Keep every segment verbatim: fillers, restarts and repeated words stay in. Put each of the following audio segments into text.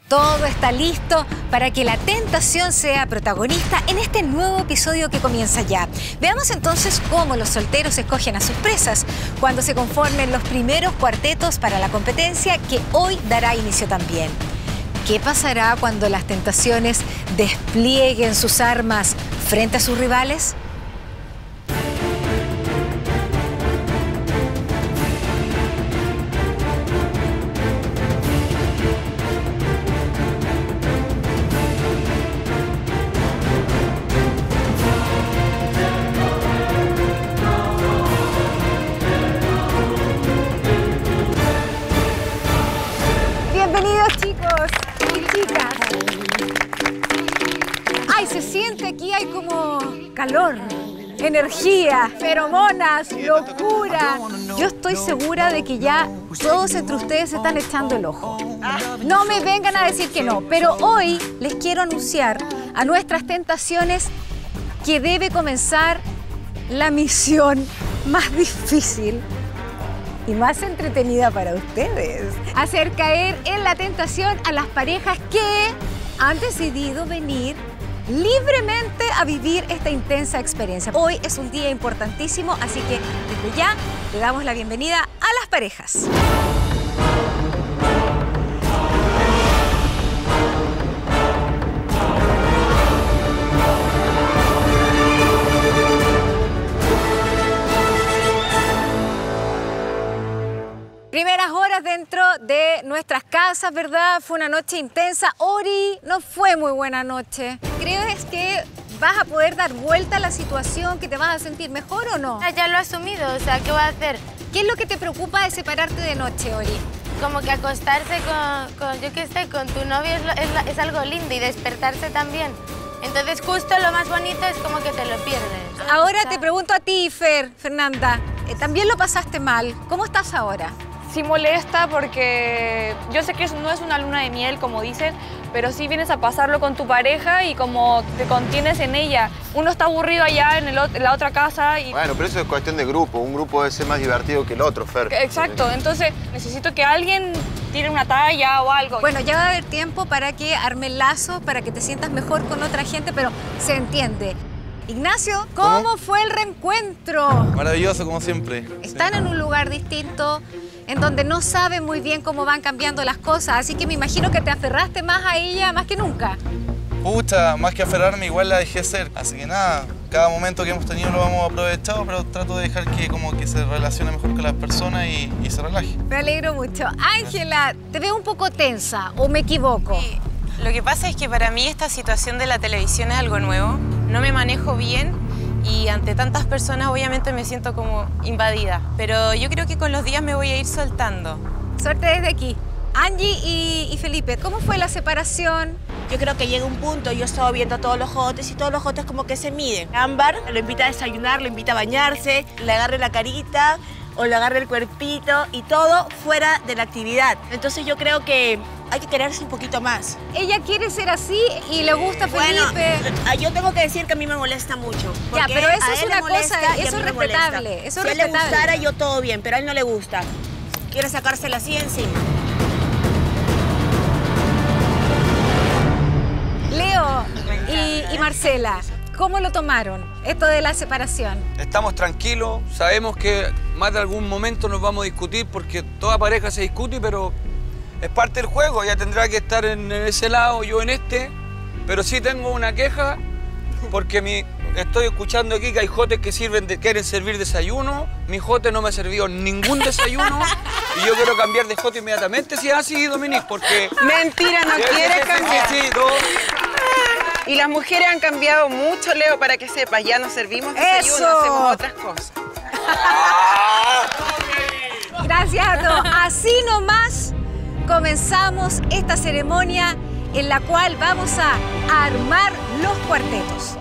Todo está listo para que la tentación sea protagonista en este nuevo episodio que comienza ya. Veamos entonces cómo los solteros escogen a sus presas cuando se conformen los primeros cuartetos para la competencia que hoy dará inicio también. ¿Qué pasará cuando las tentaciones desplieguen sus armas frente a sus rivales? Bienvenidos, chicos y chicas. Ay, se siente aquí, hay como calor, energía, feromonas, locura. Yo estoy segura de que ya todos entre ustedes se están echando el ojo. No me vengan a decir que no, pero hoy les quiero anunciar a nuestras tentaciones que debe comenzar la misión más difícil y más entretenida para ustedes. Hacer caer en la tentación a las parejas que han decidido venir libremente a vivir esta intensa experiencia. Hoy es un día importantísimo, así que desde ya le damos la bienvenida a las parejas. Primeras horas dentro de nuestras casas, ¿verdad? Fue una noche intensa. Ori, no fue muy buena noche. ¿Crees que vas a poder dar vuelta a la situación, que te vas a sentir mejor o no? Ya lo he asumido, o sea, ¿qué voy a hacer? ¿Qué es lo que te preocupa de separarte de noche, Ori? Como que acostarse con, con yo qué sé, con tu novio es, lo, es, lo, es algo lindo y despertarse también. Entonces justo lo más bonito es como que te lo pierdes. Ahora te pregunto a ti, Fer, Fernanda, eh, también lo pasaste mal. ¿Cómo estás ahora? Sí molesta porque yo sé que eso no es una luna de miel, como dicen, pero sí vienes a pasarlo con tu pareja y como te contienes en ella. Uno está aburrido allá en, el, en la otra casa y... Bueno, pero eso es cuestión de grupo. Un grupo debe ser más divertido que el otro, Fer. Exacto, entonces necesito que alguien tire una talla o algo. Bueno, ya va a haber tiempo para que armen lazos, para que te sientas mejor con otra gente, pero se entiende. Ignacio, ¿cómo, ¿Cómo? fue el reencuentro? Maravilloso, como siempre. Están sí. en un lugar distinto, en donde no saben muy bien cómo van cambiando las cosas, así que me imagino que te aferraste más a ella más que nunca. Pucha, más que aferrarme, igual la dejé ser. Así que nada, cada momento que hemos tenido lo hemos aprovechado, pero trato de dejar que como que se relacione mejor con las personas y, y se relaje. Me alegro mucho. Ángela, te veo un poco tensa, ¿o me equivoco? Sí. Lo que pasa es que para mí esta situación de la televisión es algo nuevo. No me manejo bien y ante tantas personas obviamente me siento como invadida. Pero yo creo que con los días me voy a ir soltando. Suerte desde aquí. Angie y, y Felipe, ¿cómo fue la separación? Yo creo que llega un punto, yo he estado viendo a todos los jotes y todos los jotes como que se miden. Ámbar lo invita a desayunar, lo invita a bañarse, le agarre la carita o le agarre el cuerpito y todo fuera de la actividad. Entonces yo creo que hay que quererse un poquito más. Ella quiere ser así y le gusta Felipe. Bueno, yo tengo que decir que a mí me molesta mucho. Ya, pero eso es una cosa, eso es respetable. Eso si es a él le respetable. gustara, yo todo bien, pero a él no le gusta. Quiere sacársela así encima. Leo y, y Marcela, ¿cómo lo tomaron esto de la separación? Estamos tranquilos, sabemos que más de algún momento nos vamos a discutir porque toda pareja se discute, pero es parte del juego, ella tendrá que estar en ese lado, yo en este, pero sí tengo una queja porque mi, estoy escuchando aquí que hay jotes que sirven de, quieren servir desayuno, mi jote no me ha servido ningún desayuno y yo quiero cambiar de jote inmediatamente si es así, Dominique, porque... Mentira, no sí, quieres sí, sí, cambiar. Sí, sí, todo. Y las mujeres han cambiado mucho, Leo, para que sepas, ya no servimos desayuno, ¡Eso! hacemos otras cosas. Gracias a todos. Así nomás comenzamos esta ceremonia en la cual vamos a armar los cuartetos.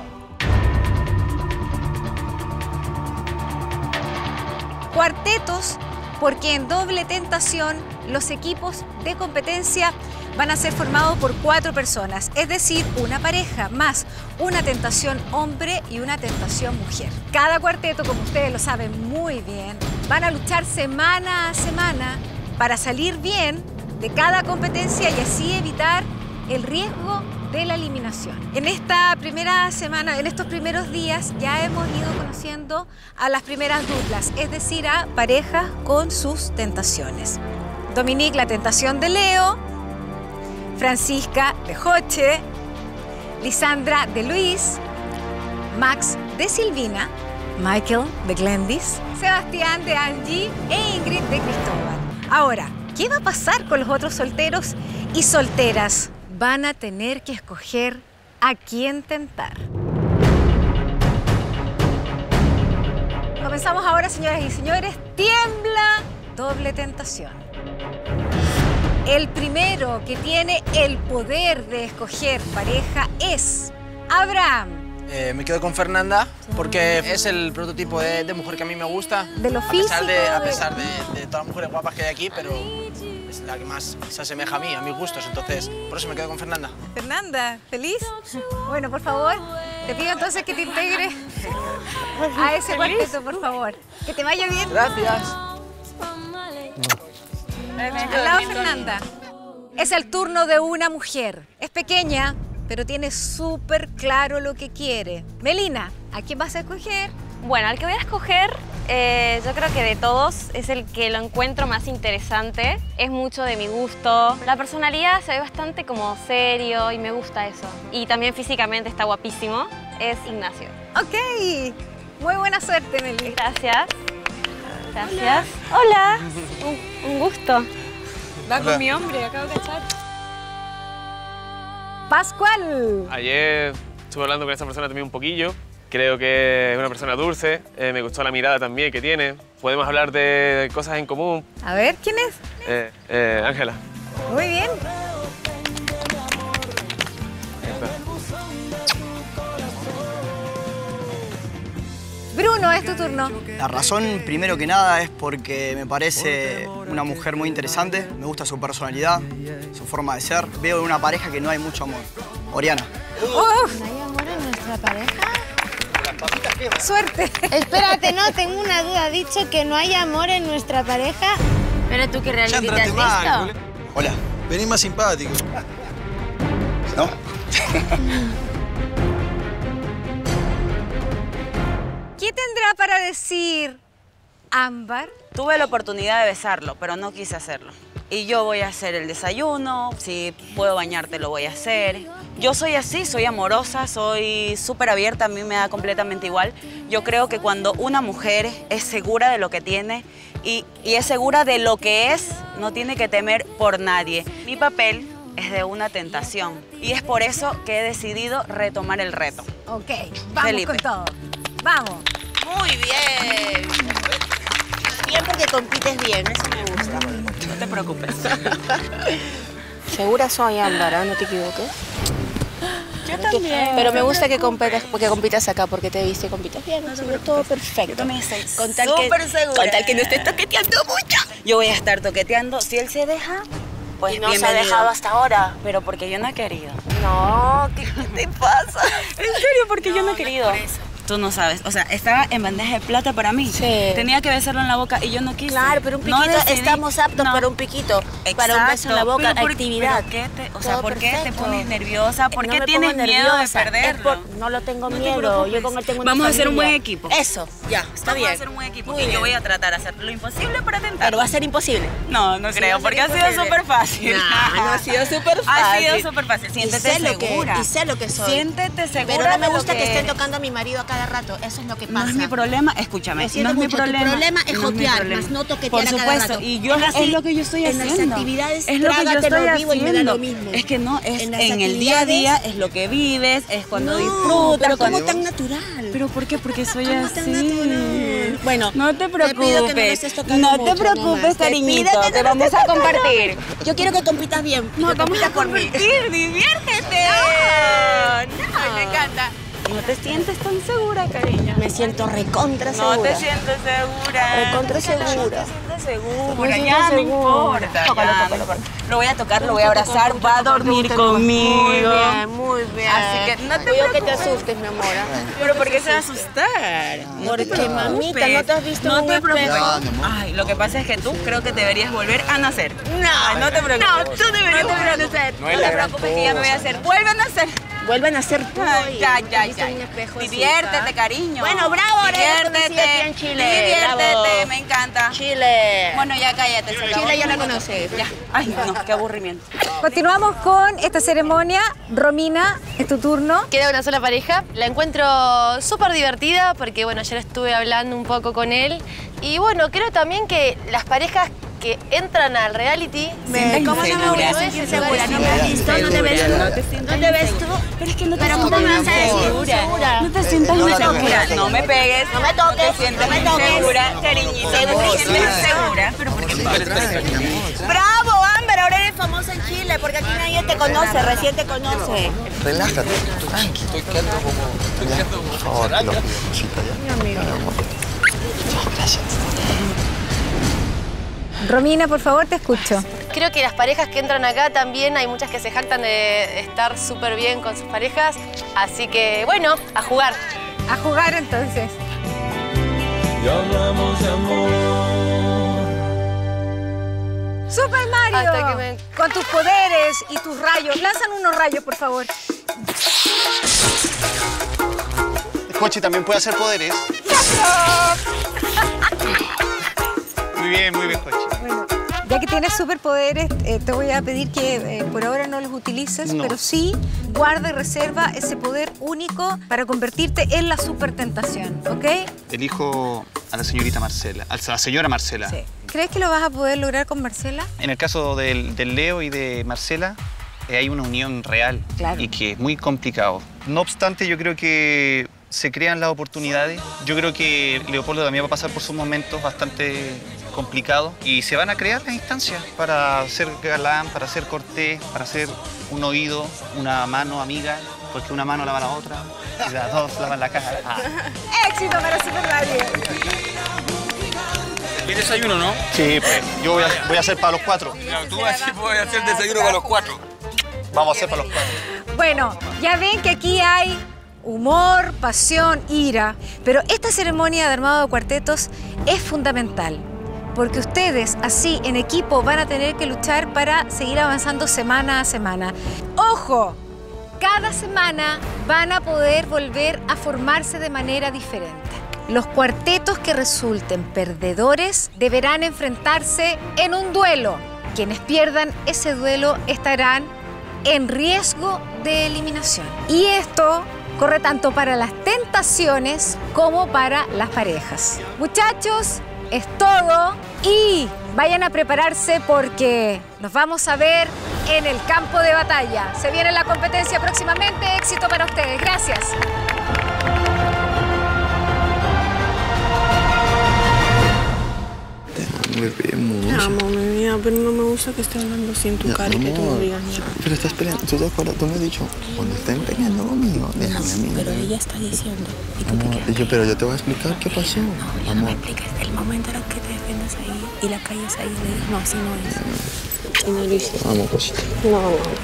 Cuartetos porque en doble tentación los equipos de competencia van a ser formados por cuatro personas, es decir, una pareja más una tentación hombre y una tentación mujer. Cada cuarteto, como ustedes lo saben muy bien, van a luchar semana a semana para salir bien de cada competencia y así evitar el riesgo de la eliminación. En esta primera semana, en estos primeros días, ya hemos ido conociendo a las primeras duplas, es decir, a parejas con sus tentaciones. Dominique, la tentación de Leo, Francisca de Joche, Lisandra de Luis, Max de Silvina, Michael de Glendis, Sebastián de Angie e Ingrid de Cristóbal. Ahora, ¿qué va a pasar con los otros solteros y solteras? Van a tener que escoger a quién tentar. Comenzamos ahora, señoras y señores. Tiembla doble tentación. El primero que tiene el poder de escoger pareja es Abraham. Eh, me quedo con Fernanda porque es el prototipo de, de mujer que a mí me gusta. De lo a físico. Pesar de, a pesar de, de todas las mujeres guapas que hay aquí, pero es la que más se asemeja a mí, a mis gustos. Entonces, por eso me quedo con Fernanda. Fernanda, ¿feliz? Bueno, por favor, te pido entonces que te integres a ese cuarteto, por favor. Que te vaya bien. Gracias. Al lado, Fernanda. Es el turno de una mujer. Es pequeña, pero tiene súper claro lo que quiere. Melina, ¿a quién vas a escoger? Bueno, al que voy a escoger, eh, yo creo que de todos es el que lo encuentro más interesante. Es mucho de mi gusto. La personalidad se ve bastante como serio y me gusta eso. Y también físicamente está guapísimo. Es Ignacio. Ok. Muy buena suerte, Melina. Gracias. Gracias. Hola. Hola. Un, un gusto. Va con mi hombre, acabo de cachar. Pascual. Ayer estuve hablando con esa persona también un poquillo. Creo que es una persona dulce. Eh, me gustó la mirada también que tiene. Podemos hablar de cosas en común. A ver, ¿quién es? Eh, eh, Ángela. Muy bien. Bruno, es tu turno. La razón, primero que nada, es porque me parece una mujer muy interesante. Me gusta su personalidad, su forma de ser. Veo en una pareja que no hay mucho amor. Oriana. Uf. ¿No hay amor en nuestra pareja? Suerte. Espérate, no, tengo una duda. ¿Ha dicho que no hay amor en nuestra pareja? Pero tú, ¿qué reality te has visto? Hola. Vení más simpático. ¿No? ¿Qué tendrá para decir Ámbar? Tuve la oportunidad de besarlo, pero no quise hacerlo. Y yo voy a hacer el desayuno, si puedo bañarte lo voy a hacer. Yo soy así, soy amorosa, soy súper abierta, a mí me da completamente igual. Yo creo que cuando una mujer es segura de lo que tiene y, y es segura de lo que es, no tiene que temer por nadie. Mi papel es de una tentación y es por eso que he decidido retomar el reto. Ok, vamos Felipe. con todo. Vamos. Muy bien. Bien porque compites bien, eso me gusta. No te preocupes. Segura soy, Ámbar, no te equivoques. Yo también. Pero me gusta que compitas, que compitas acá porque te viste, compitas bien, no, no todo perfecto. Yo también estoy con tal que, súper segura. con tal que no estés toqueteando mucho. Yo voy a estar toqueteando. Si él se deja, pues y no bienvenido. se ha dejado hasta ahora. Pero porque yo no he querido. No, ¿qué te pasa? En serio, porque no, yo no he querido. Tú no sabes, o sea, estaba en bandeja de plata para mí. Sí. Tenía que besarlo en la boca y yo no quise. Claro, pero un piquito, no decidí, estamos aptos no. para un piquito. Exacto, para un beso en la boca, pero por, actividad. Pero ¿qué te, o sea, Todo ¿por qué perfecto. te pones nerviosa? ¿Por No qué me tienes pongo miedo nerviosa, de perderlo? es por- no lo tengo No te miedo, preocupes. yo con él tengo una Vamos a hacer un familia. buen equipo. Eso, ya, está Vamos bien. a hacer un buen equipo Muy y bien. yo voy a tratar de hacer lo imposible para tentar. Pero va a ser imposible. No, no Sí, creo, va a ser porque ha sido imposible. súper fácil. No, no ha sido súper fácil. Ha sido súper fácil. Y Siéntete sé lo que- segura. y sé lo que soy. Siéntete segura. Pero no me de lo gusta que, que estén eres. tocando a mi marido a cada rato. Eso es lo que pasa. No es mi problema, escúchame, Lo siento no es mi mucho, tu problema. problema es no mi jotear, problema. más no toquetear Por a cada supuesto, rato. y yo Es así, es lo que yo estoy en las haciendo. actividades, es lo que yo trágatelo estoy vivo y me da haciendo. lo mismo. Es que no, es En las en, el día a día, actividades- es lo que vives, es cuando No, disfrutas. pero cuando... ¿cómo tan natural? ¿Pero por qué? Porque soy ¿Cómo así. tan natural? Bueno, no te te pido que no me preocupes. estés tocando No te mucho preocupes, nomás. Te cariñito. pido que Te no me vamos estés a tocando. compartir. Yo quiero que compitas bien. No, que vamos compitas a por mí. compartir. Diviértete. No, me encanta. No te sientes tan segura, cariño. Me siento recontra segura. No te sientes segura. Recontra segura. No te sientes segura. Me siento Ya no segura. importa. Tócalo, ya tócalo, no importa. Lo voy a tocar, lo voy a abrazar, va a dormir Muy conmigo. bien, muy Muy bien. Así que no te Cuidado que te preocupes. asustes, mi amor. ¿Pero por qué se va a asustar? No te Porque, mamita, ¿no te has visto No en te un preocupes. espejo? Ay, lo que pasa es que tú creo que deberías volver a nacer. No, no te preocupes. No, tú deberías No te volver a preocupes. nacer. No, te preocupes que ya me voy a hacer. Vuelve a nacer. Vuelvan a ser tú. Ay, ya, ya, ¿Has visto ya. en un espejo así, Diviértete, hija? cariño. Bueno, bravo, ahora ya conocí aquí Diviértete. en Chile. Diviértete, Bravo. me encanta. Chile. Bueno, ya cállate. se acabó. Chile ya la conoces. Ya. Ay, no, qué aburrimiento. Continuamos con esta ceremonia. Romina, es tu turno. Queda una sola pareja. La encuentro súper divertida porque, bueno, ayer estuve hablando un poco con él. Y, bueno, creo también que las parejas que entran al reality... Me- ¿Cómo no me voy a sentir segura? ¿No me has visto? ¿No te ves tú? ¿No te ves tú? Pero es que no te Pero sientas ¿cómo me vas a decir insegura. segura? No te sientas No, insegura. no me pegues. No me toques. No te sientes No me toques. insegura, cariñito. No te sientes insegura. Pero ¿por qué me ¡Bravo, Amber! Ahora eres famosa en Chile porque aquí nadie te conoce, recién te conoce. Relájate, tranqui. Estoy quedando como... Estoy quedando como... Por favor, te lo pido, cosita, ya. Mi amigo. Gracias. Romina, por favor, te escucho. Creo que las parejas que entran acá también hay muchas que se jactan de estar súper bien con sus parejas. Así que, bueno, a jugar. A jugar entonces. Y hablamos de amor. Super Mario, Hasta que me- con tus poderes y tus rayos. Lánzan unos rayos, por favor. Cochi también puede hacer poderes. Muy bien, muy bien, Cochi. Bueno, ya que tienes superpoderes, eh, te voy a pedir que eh, por ahora no los utilices, No. pero sí guarda y reserva ese poder único para convertirte en la supertentación, ¿ok? Elijo a la señorita Marcela, a la señora Marcela. Sí. ¿Crees que lo vas a poder lograr con Marcela? En el caso del, del Leo y de Marcela, eh, hay una unión real Claro. y que es muy complicado. No obstante, yo creo que se crean las oportunidades. Yo creo que Leopoldo también va a pasar por sus momentos bastante complicados y se van a crear las instancias para ser galán, para ser cortés, para ser un oído, una mano amiga, porque una mano lava la otra y las dos lavan la cara. Ah. ¡Éxito para Super Mario! Mi desayuno, ¿no? Sí, pues yo voy a, voy a hacer para los cuatro. Claro, tú vas a hacer desayuno para los cuatro. Vamos a hacer para los cuatro. Bueno, ya ven que aquí hay humor, pasión, ira, pero esta ceremonia de armado de cuartetos es fundamental, porque ustedes así en equipo van a tener que luchar para seguir avanzando semana a semana. ¡Ojo! Cada semana van a poder volver a formarse de manera diferente. Los cuartetos que resulten perdedores deberán enfrentarse en un duelo. Quienes pierdan ese duelo estarán en riesgo de eliminación. Y esto corre tanto para las tentaciones como para las parejas. Muchachos, es todo y vayan a prepararse porque nos vamos a ver en el campo de batalla. Se viene la competencia próximamente. Éxito para ustedes. Gracias. Me pide mucho. Te amo, mi vida, pero no me gusta que estés hablando así en tu Ya, cara y que tú no amor, digas nada. pero estás peleando. ¿Tú te acuerdas? Tú me has dicho, cuando estén peleando conmigo, déjame a mí. Pero ella está diciendo. Y tú Amor, te quedas. yo, pero yo te voy a explicar qué pasó. No, no amor. me expliques. El momento en el que te defiendas ahí y la calles ahí, le dices, no, así no es. Y no lo hiciste. Vamos, cosita. No, no.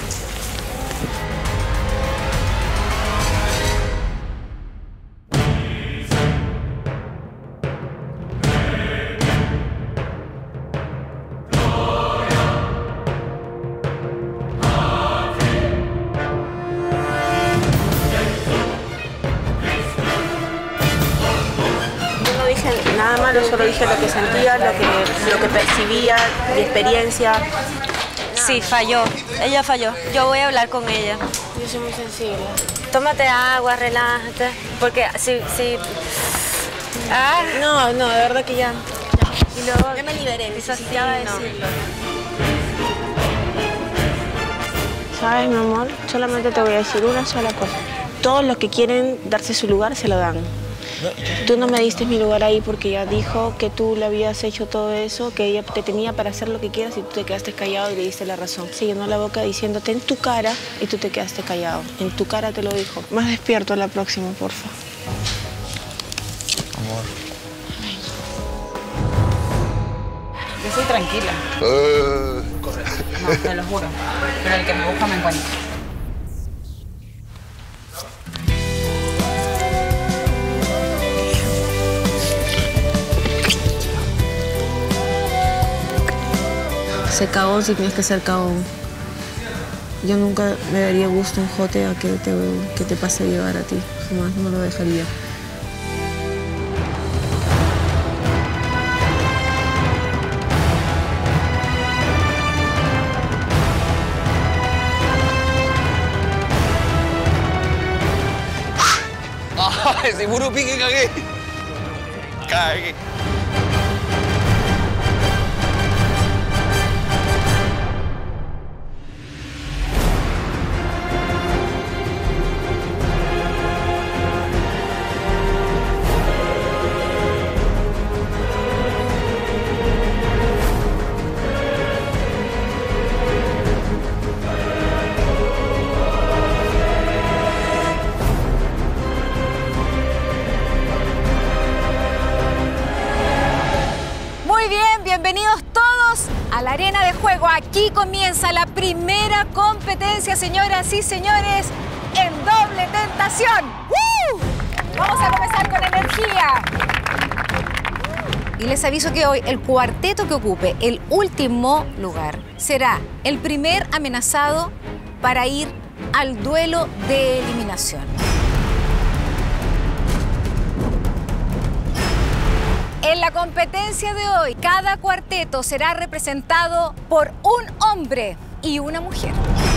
Yo no dije nada malo, solo dije lo que sentía, lo que, lo que percibía, mi experiencia. Sí, falló. Ella falló. Yo voy a hablar con ella. Yo soy muy sensible. Tómate agua, relájate. Porque si... si... Ah. No, no, de verdad que ya. Y luego... Ya me liberé, necesitaba sí, no. decirlo. ¿Sabes, mi amor? Solamente te voy a decir una sola cosa. Todos los que quieren darse su lugar se lo dan. Tú no me diste mi lugar ahí porque ella dijo que tú le habías hecho todo eso, que ella te tenía para hacer lo que quieras y tú te quedaste callado y le diste la razón. Se llenó la boca diciéndote en tu cara y tú te quedaste callado. En tu cara te lo dijo. Más despierto a la próxima, porfa. Amor. Yo soy tranquila. Uh. No, te lo juro. Pero el que me busca me encuentra. ser cagón si tienes que ser cagón. Yo nunca me daría gusto un jote a que te, que te pase a llevar a ti. Jamás, no lo dejaría. Ese puro pique cagué. Cagué. Bienvenidos todos a la arena de juego. Aquí comienza la primera competencia, señoras y señores, en doble tentación. ¡Woo! Vamos a comenzar con energía. Y les aviso que hoy el cuarteto que ocupe el último lugar será el primer amenazado para ir al duelo de eliminación. En la competencia de hoy, cada cuarteto será representado por un hombre y una mujer.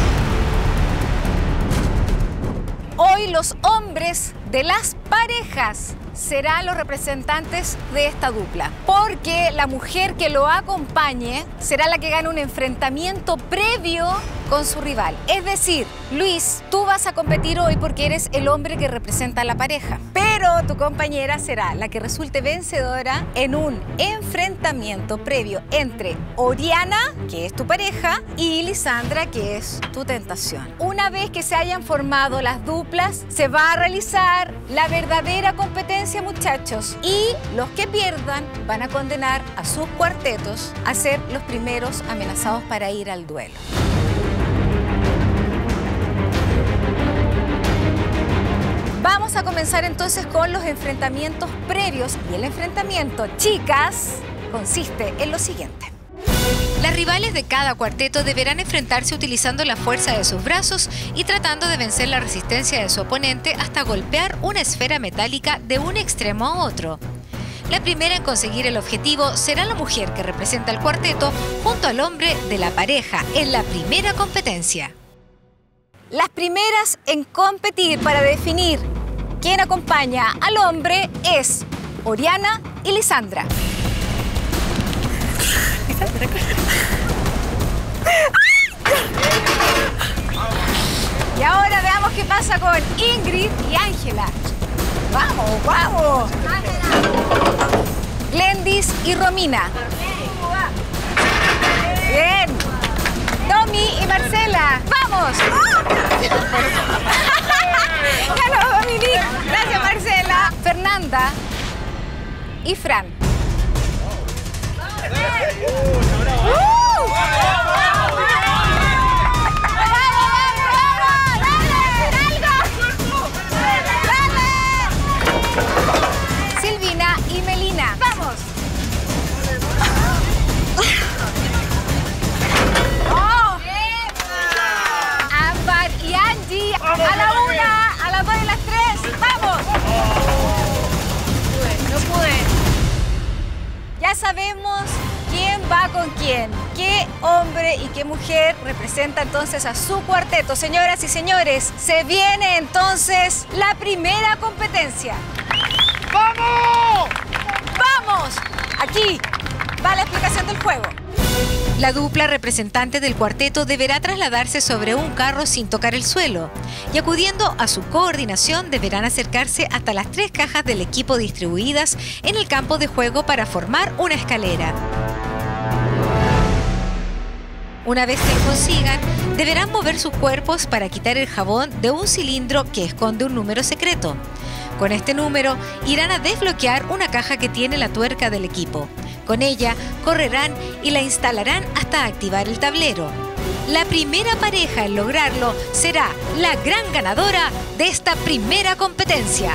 Hoy los hombres de las parejas serán los representantes de esta dupla, porque la mujer que lo acompañe será la que gane un enfrentamiento previo con su rival. Es decir, Luis, tú vas a competir hoy porque eres el hombre que representa a la pareja, pero tu compañera será la que resulte vencedora en un enfrentamiento previo entre Oriana, que es tu pareja, y Lisandra, que es tu tentación. Una vez que se hayan formado las duplas, se va a realizar la verdadera competencia, muchachos, y los que pierdan van a condenar a sus cuartetos a ser los primeros amenazados para ir al duelo. Vamos a comenzar entonces con los enfrentamientos previos, y el enfrentamiento, chicas, consiste en lo siguiente. Las rivales de cada cuarteto deberán enfrentarse utilizando la fuerza de sus brazos y tratando de vencer la resistencia de su oponente hasta golpear una esfera metálica de un extremo a otro. La primera en conseguir el objetivo será la mujer que representa al cuarteto junto al hombre de la pareja en la primera competencia. Las primeras en competir para definir quién acompaña al hombre es Oriana y Lisandra. Y ahora veamos qué pasa con Ingrid y Ángela. ¡Vamos, vamos! Glendis y Romina. Bien. Domi y Marcela. ¡Vamos! ¡Ganó Dominique! Gracias, Marcela. Fernanda y Fran. Silvina y Melina. ¡Vamos! ¡Oh! Ámbar y Angie. A la una, a las dos y las tres. ¡Vamos! No pude. Ya sabemos quién va con quién, qué hombre y qué mujer representa entonces a su cuarteto. Señoras y señores, se viene entonces la primera competencia. ¡Vamos! ¡Vamos! Aquí va la explicación del juego. La dupla representante del cuarteto deberá trasladarse sobre un carro sin tocar el suelo y acudiendo a su coordinación deberán acercarse hasta las tres cajas del equipo distribuidas en el campo de juego para formar una escalera. Una vez que lo consigan, deberán mover sus cuerpos para quitar el jabón de un cilindro que esconde un número secreto. Con este número irán a desbloquear una caja que tiene la tuerca del equipo. Con ella correrán y la instalarán hasta activar el tablero. La primera pareja en lograrlo será la gran ganadora de esta primera competencia.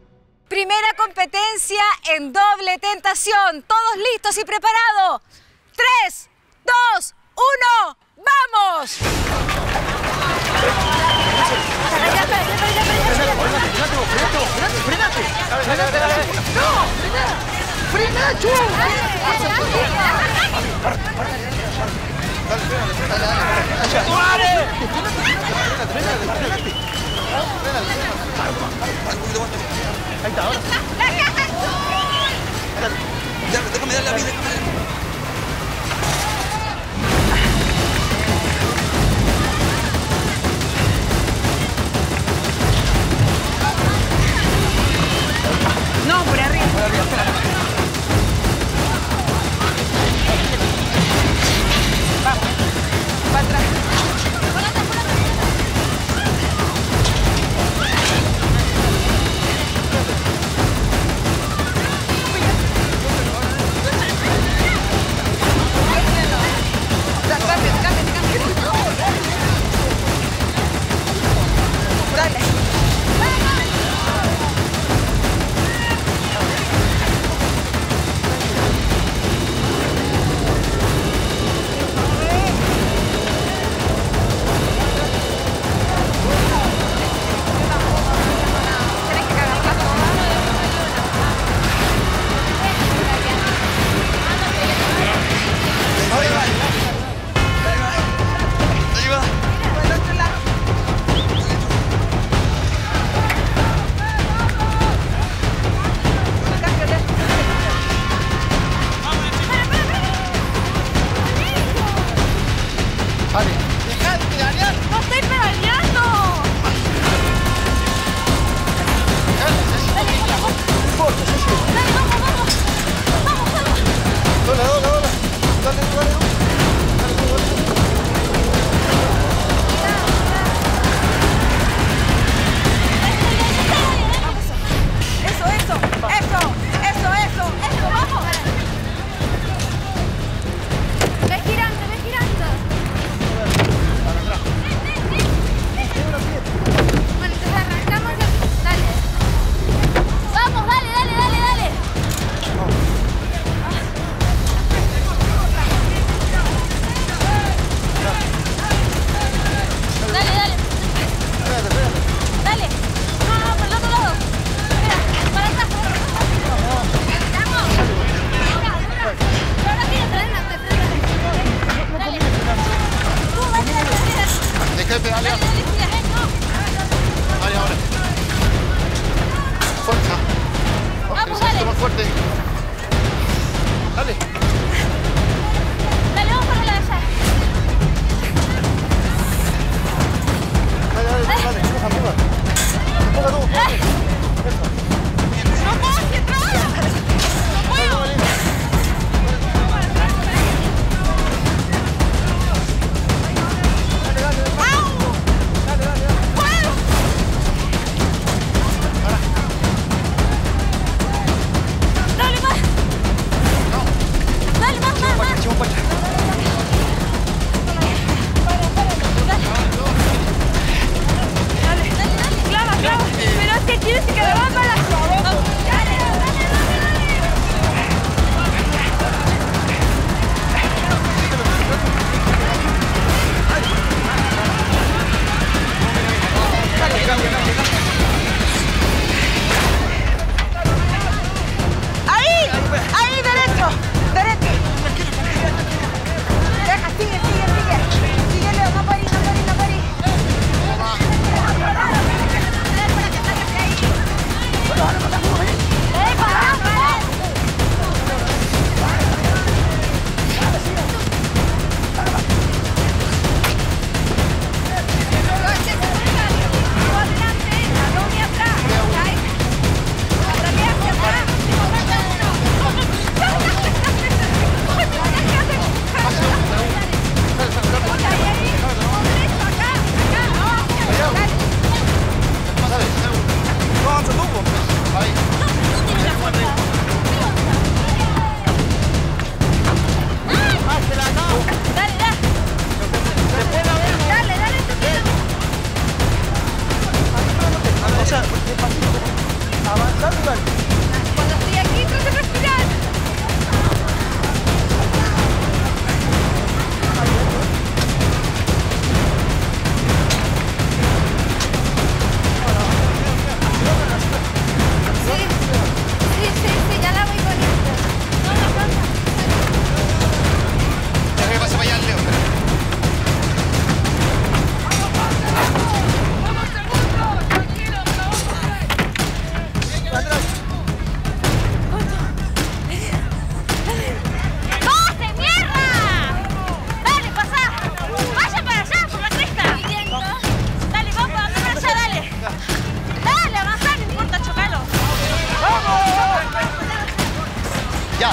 Primera competencia en doble tentación. ¿Todos listos y preparados? tres, dos, uno, ¡vamos! ¡No! ¡Frena, Chu! Ahí está, ahora. Déjame darle a mí, déjame darle. No, por arriba. Por arriba, espera. Vamos. Va atrás. Dale más.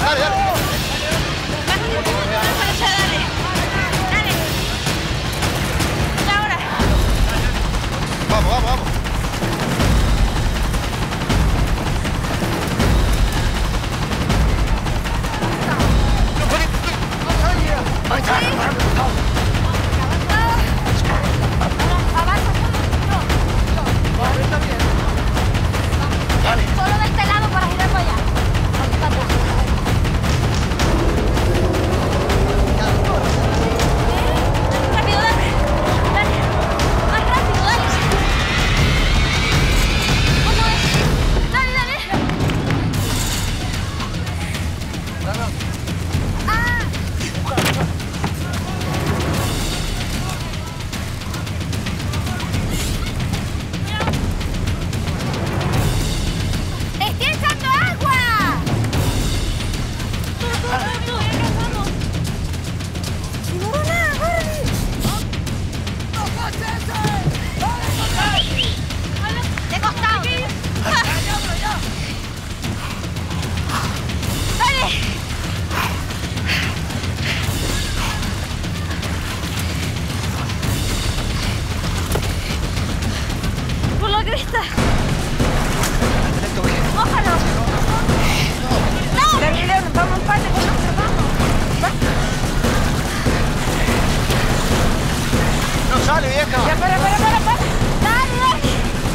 dale, dale. Vamos, vamos, vamos. Solo de este lado para girar para allá. Rápido, dale. Dale. Más rápido, dale. ¿Cómo es? Dale, dale. Ah. ¡Estoy echando agua! ¡No va nada, Barbie! ¡De costado! ¡Dale! ¡Por la cresta! ¡Mójalo! ¡No! Dale, León, vamos, empate con nosotros, vamos. No sale, vieja. Ya, para, para, para, para. Dale, dale.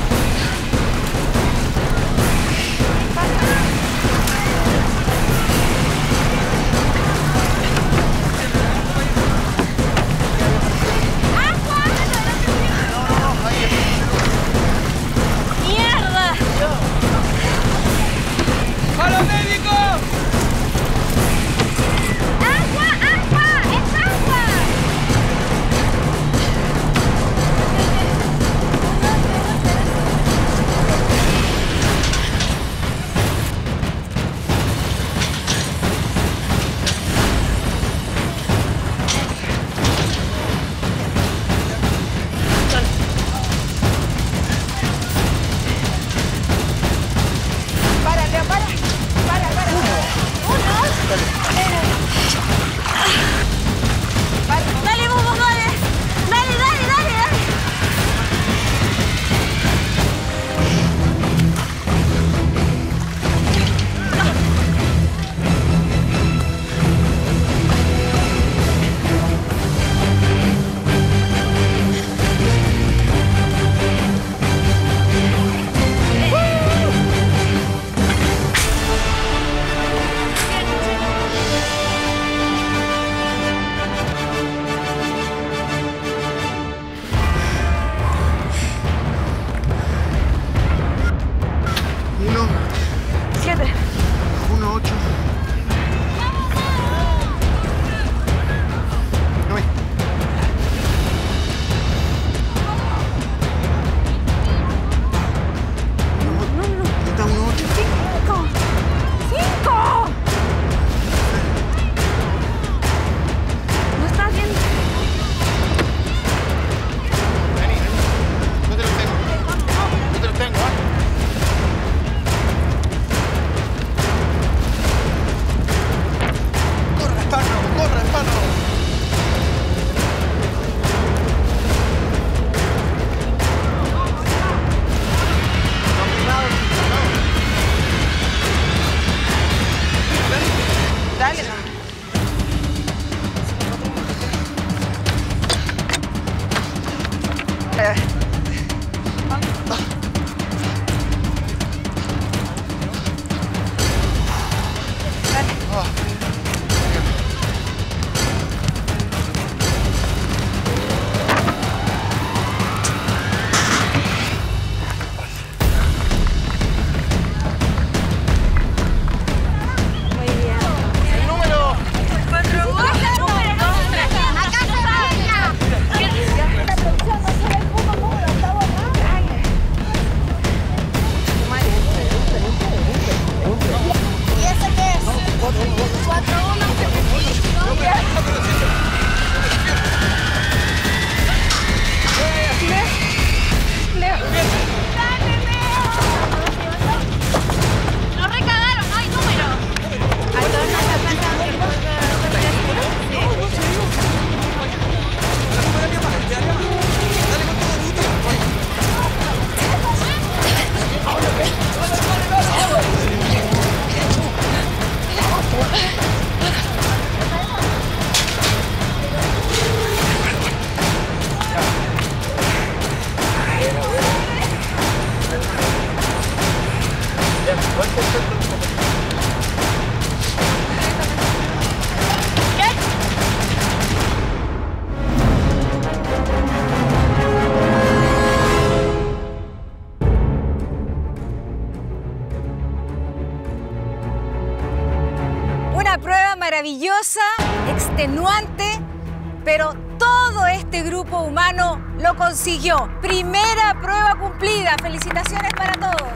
¡Agua! ¡Mierda! ¡A los médicos! ¡Agua, agua! ¡Es agua! Para, Leo, para. Para, para. Uno. Para. Dale, vamos, dale. Dale, dale, dale, dale. Uno, Siete. uno, ocho. Nueve. Está uno, ocho. Cinco. Cinco. ¿No estás bien? Vení, vení. Yo te lo tengo. Yo te lo tengo, ¿ah? Corre, espárrago, corre, espárrago. Dale, no. El número. Acá está. La presión no se ve como extenuante, pero todo este grupo humano lo consiguió. Primera prueba cumplida. Felicitaciones para todos.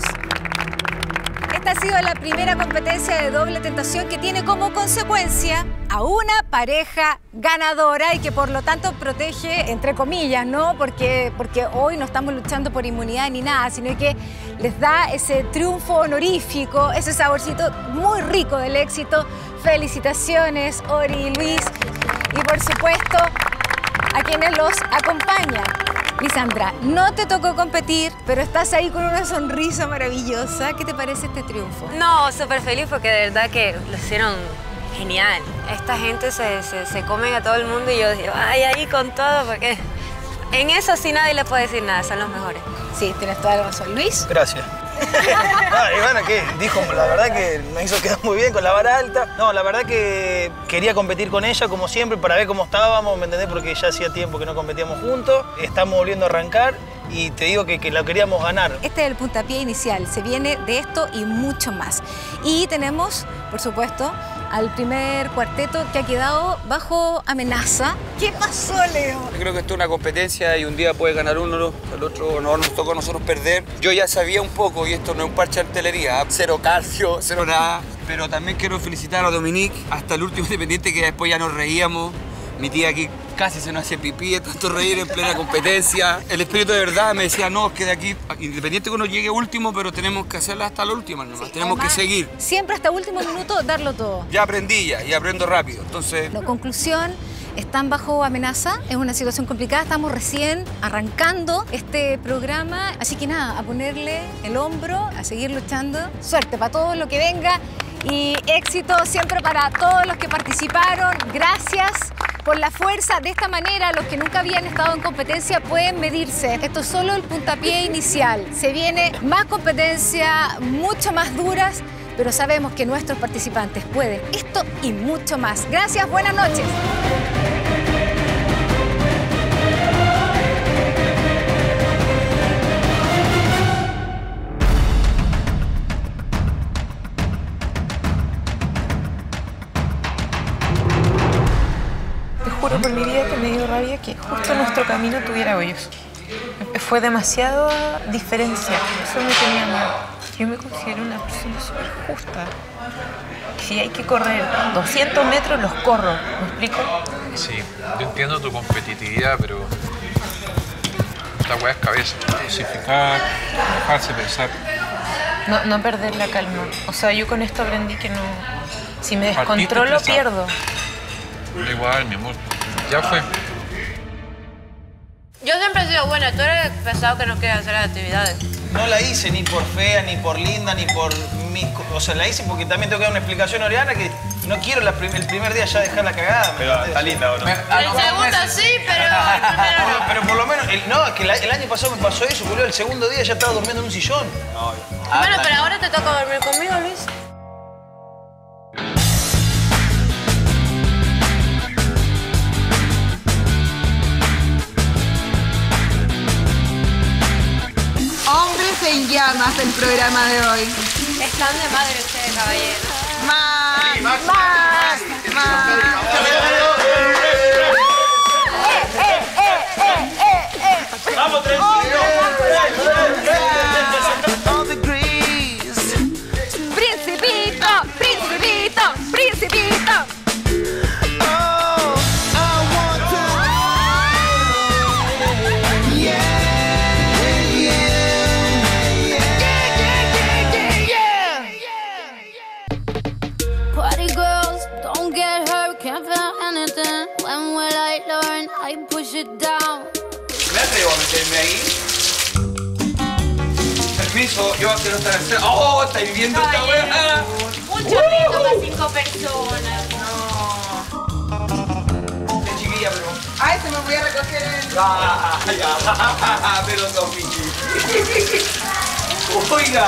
Esta ha sido la primera competencia de doble tentación que tiene como consecuencia a una pareja ganadora y que por lo tanto protege, entre comillas, ¿no? Porque, porque hoy no estamos luchando por inmunidad ni nada, sino que les da ese triunfo honorífico, ese saborcito muy rico del éxito. Felicitaciones, Ori y Luis. Y por supuesto, a quienes los acompañan. Lisandra, no te tocó competir, pero estás ahí con una sonrisa maravillosa. ¿Qué te parece este triunfo? No, súper feliz porque de verdad que lo hicieron genial. Esta gente se, se, se comen a todo el mundo y yo digo, ay, ahí con todo, porque en eso sí nadie le puede decir nada, son los mejores. Sí, tienes toda la razón. Luis. Gracias. Ah, y bueno, ¿qué? Dijo, la verdad que me hizo quedar muy bien con la vara alta. No, la verdad que quería competir con ella, como siempre, para ver cómo estábamos, ¿me entendés? Porque ya hacía tiempo que no competíamos juntos. Estamos volviendo a arrancar y te digo que, que la queríamos ganar. Este es el puntapié inicial. Se viene de esto y mucho más. Y tenemos, por supuesto, al primer cuarteto que ha quedado bajo amenaza. ¿Qué pasó, Leo? Yo creo que esto es una competencia y un día puede ganar uno, el otro no nos toca a nosotros perder. Yo ya sabía un poco, y esto no es un parche de artillería, cero calcio, cero nada. Pero también quiero felicitar a Dominique, hasta el último independiente, que después ya nos reíamos. Mi tía aquí casi se nos hacía pipí de tanto reír en plena competencia. El espíritu de verdad me decía, no, es que de aquí, independiente que uno llegue último, pero tenemos que hacerla hasta la última nomás, sí, tenemos además, que seguir. Siempre hasta último minuto darlo todo. Ya aprendí ya, y aprendo rápido, entonces... La conclusión, están bajo amenaza, es una situación complicada, estamos recién arrancando este programa, así que nada, a ponerle el hombro, a seguir luchando. Suerte para todo lo que venga y éxito siempre para todos los que participaron. Gracias por la fuerza. De esta manera, los que nunca habían estado en competencia pueden medirse. Esto es solo el puntapié inicial. Se viene más competencia, mucho más duras, pero sabemos que nuestros participantes pueden esto y mucho más. Gracias, buenas noches. Juro por mi vida que me dio rabia que justo nuestro camino tuviera hoyos. Fue demasiado diferencia, eso me tenía mal. Yo me considero una persona súper justa. Si hay que correr doscientos metros, los corro, ¿me explico? Sí, yo entiendo tu competitividad, pero esta weá es cabeza. Dosificar, dejarse pensar. No, no perder la calma. O sea, yo con esto aprendí que no... Si me descontrolo, pierdo. Da igual, mi amor. Ya fue. Yo siempre he sido buena. Tú eres pesado que no quiere hacer las actividades. No la hice ni por fea, ni por linda, ni por mis... O sea, la hice porque también tengo que dar una explicación a Oriana que no quiero la prim el primer día ya dejarla cagada. Pero está linda, ¿o no? El segundo sí, pero el primero no. Pero, pero por lo menos... El, no, es que la, el año pasado me pasó eso, boludo. El segundo día ya estaba durmiendo en un sillón. No, bueno, pero ahora te toca dormir conmigo, Luis. Hombres en llamas el programa de hoy. Están de madre ustedes, caballeros. Más, más, más, más. ¡Eh, eh, eh, eh, eh, eh! ¡Vamos, Trencito! ¡Principito, principito, principito! ¿Me atrevo a meterme ahí? Permiso, yo quiero estar en... ¡Oh! ¿Estáis viendo esta weá? Un chorrito para cinco personas. No. Qué chiquilla, pero... Ay, se me voy a recoger el... Ah, ya. Pero no, Pichi. Oiga.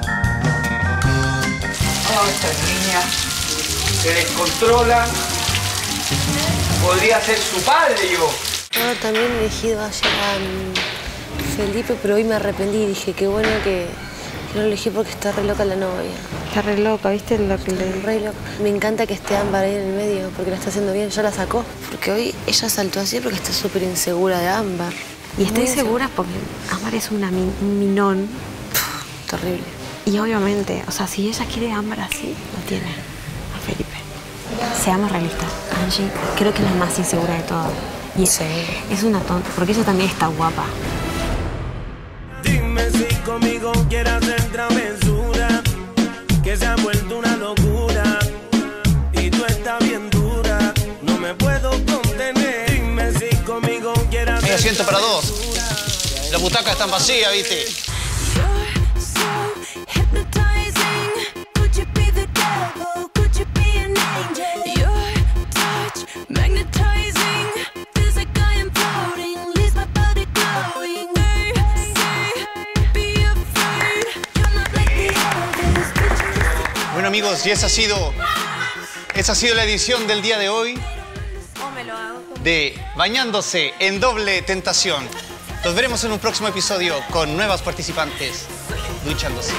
Oh, estas niñas se descontrolan. Podría ser su padre yo. Yo también he elegido ayer a Felipe, pero hoy me arrepentí y dije qué bueno que, Lo elegí porque está re loca la novia. Está re loca, ¿viste lo que le Re loca. Me encanta que esté Ámbar ahí en el medio porque la está haciendo bien. Ya la sacó. Porque hoy ella saltó así porque está súper insegura de Ámbar. Y está insegura porque Ámbar es una min un minón. Pff, terrible. Y obviamente, o sea, si ella quiere a Ámbar así, lo tiene a Felipe. Seamos realistas. Angie creo que es la más insegura de todas. Y sí. Es una tonta, porque ella también está guapa. Dime si conmigo quieres hacer travesura, que se ha vuelto una locura y tú estás bien dura, no me puedo contener. Dime si conmigo quieres hacer. Hay asiento para dos. Las butacas están vacías, ¿viste? Bueno, amigos, y esa ha sido, esa ha sido la edición del día de hoy de Bañándose en Doble Tentación. Nos veremos en un próximo episodio con nuevas participantes duchándose.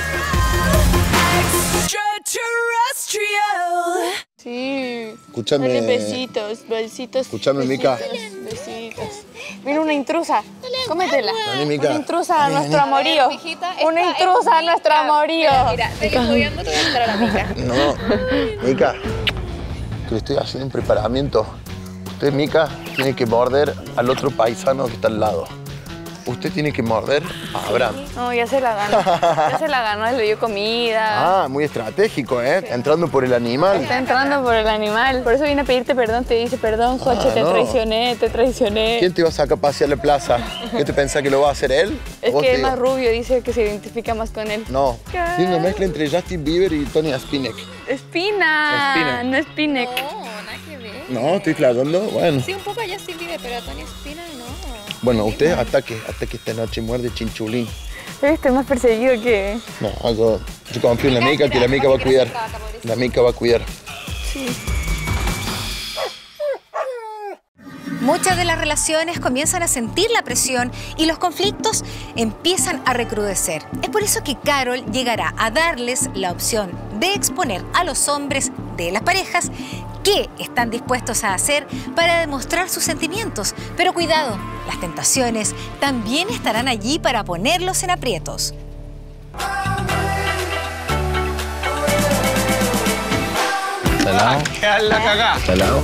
Sí. Escúchame. Dale besitos, besitos. Escúchame, Mica. Besitos. Mira una intrusa. Cómetela. Dale, Mica. Una intrusa a Ven, nuestro ven. amorío. Una intrusa a nuestro amorío. Mira, te estoy viendo, te voy a entrar a la Mica. No, Mica, que estoy haciendo un preparamiento. Usted, Mica, tiene que morder al otro paisano que está al lado. Usted tiene que morder a Abraham. No, ya se la ganó. Ya se la ganó, le dio comida. Ah, muy estratégico, ¿eh? Entrando por el animal. Está entrando por el animal. Por eso viene a pedirte perdón. Te dice, perdón, Joche, Ah, te no. traicioné, te traicioné. ¿Quién te va a sacar a pasear a la plaza? ¿Qué te pensás que lo va a hacer él? Es ¿Vos que te es digo? más rubio, dice que se identifica más con él. No, ¿Qué? tiene una mezcla entre Justin Bieber y Tony Spinek. Espina. Espina. No es Pinek. No, estoy fladando, bueno. Sí, un poco ya sí vive, pero Tony Espina no. Bueno, usted ataque, ataque esta noche, muerde chinchulín. Este es más perseguido que... No, yo, yo confío en la Mica, que la Mica va a cuidar. La Mica va a cuidar. Sí. Muchas de las relaciones comienzan a sentir la presión y los conflictos empiezan a recrudecer. Es por eso que Carol llegará a darles la opción de exponer a los hombres de las parejas qué están dispuestos a hacer para demostrar sus sentimientos. Pero cuidado, las tentaciones también estarán allí para ponerlos en aprietos. ¿Salado? Quedar la cagá. ¿Salado?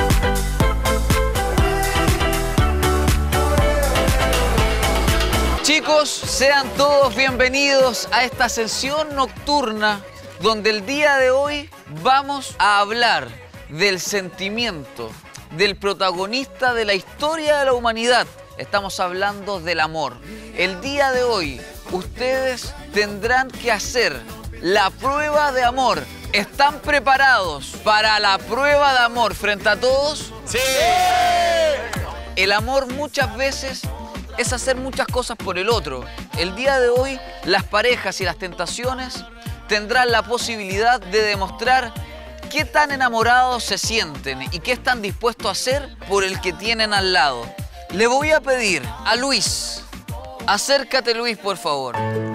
Chicos, sean todos bienvenidos a esta sesión nocturna donde el día de hoy vamos a hablar del sentimiento del protagonista de la historia de la humanidad. Estamos hablando del amor. El día de hoy ustedes tendrán que hacer la prueba de amor. ¿Están preparados para la prueba de amor frente a todos? ¡Sí! El amor muchas veces es hacer muchas cosas por el otro. El día de hoy las parejas y las tentaciones tendrán la posibilidad de demostrar qué tan enamorados se sienten y qué están dispuestos a hacer por el que tienen al lado. Le voy a pedir a Luis, acércate Luis, por favor.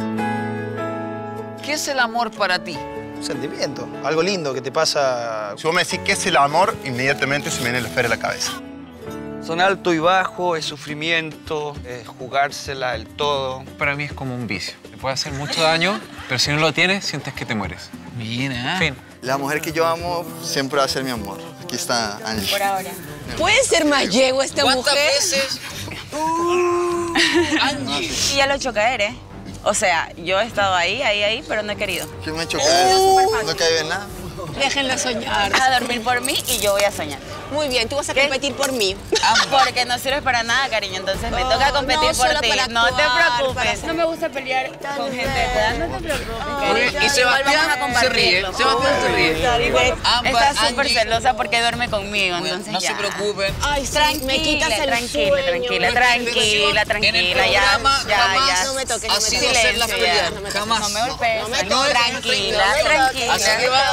¿Qué es el amor para ti? Un sentimiento, algo lindo que te pasa. Si vos me decís qué es el amor, inmediatamente se me viene el esfera a la cabeza. Son alto y bajo, es sufrimiento, es jugársela el todo. Para mí es como un vicio. Te puede hacer mucho daño, pero si no lo tienes, sientes que te mueres. Bien, ¿eh? Fin. La mujer que yo amo siempre va a ser mi amor. Aquí está Angie. Por ahora. ¿Puede ser más yegua esta mujer? ¿Cuántas veces? Uh, Angie. Y ya lo he hecho caer, ¿eh? O sea, yo he estado ahí, ahí, ahí, pero no he querido. ¿Qué me ha hecho caer? Uh, No cae en nada. Déjenlo soñar. A dormir por mí y yo voy a soñar. Muy bien, tú vas a competir por mí. Porque no sirves para nada, cariño, entonces me Oh, toca competir no, por solo ti. para No te actuar, preocupes. para- No me gusta pelear con gente de edad, no te preocupes. Oye, y Sebastián se ríe. Sebastián se ríe. Ámbar, Está súper Angie. celosa porque duerme conmigo, entonces No ya. se preocupen. Ay, sí, Tranquila, me quitas el tranquila, sueño. tranquila, Me tranquila, quitas- tranquila, En el ya, programa ya, jamás ya. No me toques, ha no me sido toques. hacerlas Silencio, pelear. ya. Jamás. No me golpees. No me No, toques. tranquila, No me toques. tranquila. Así que vamos a pasar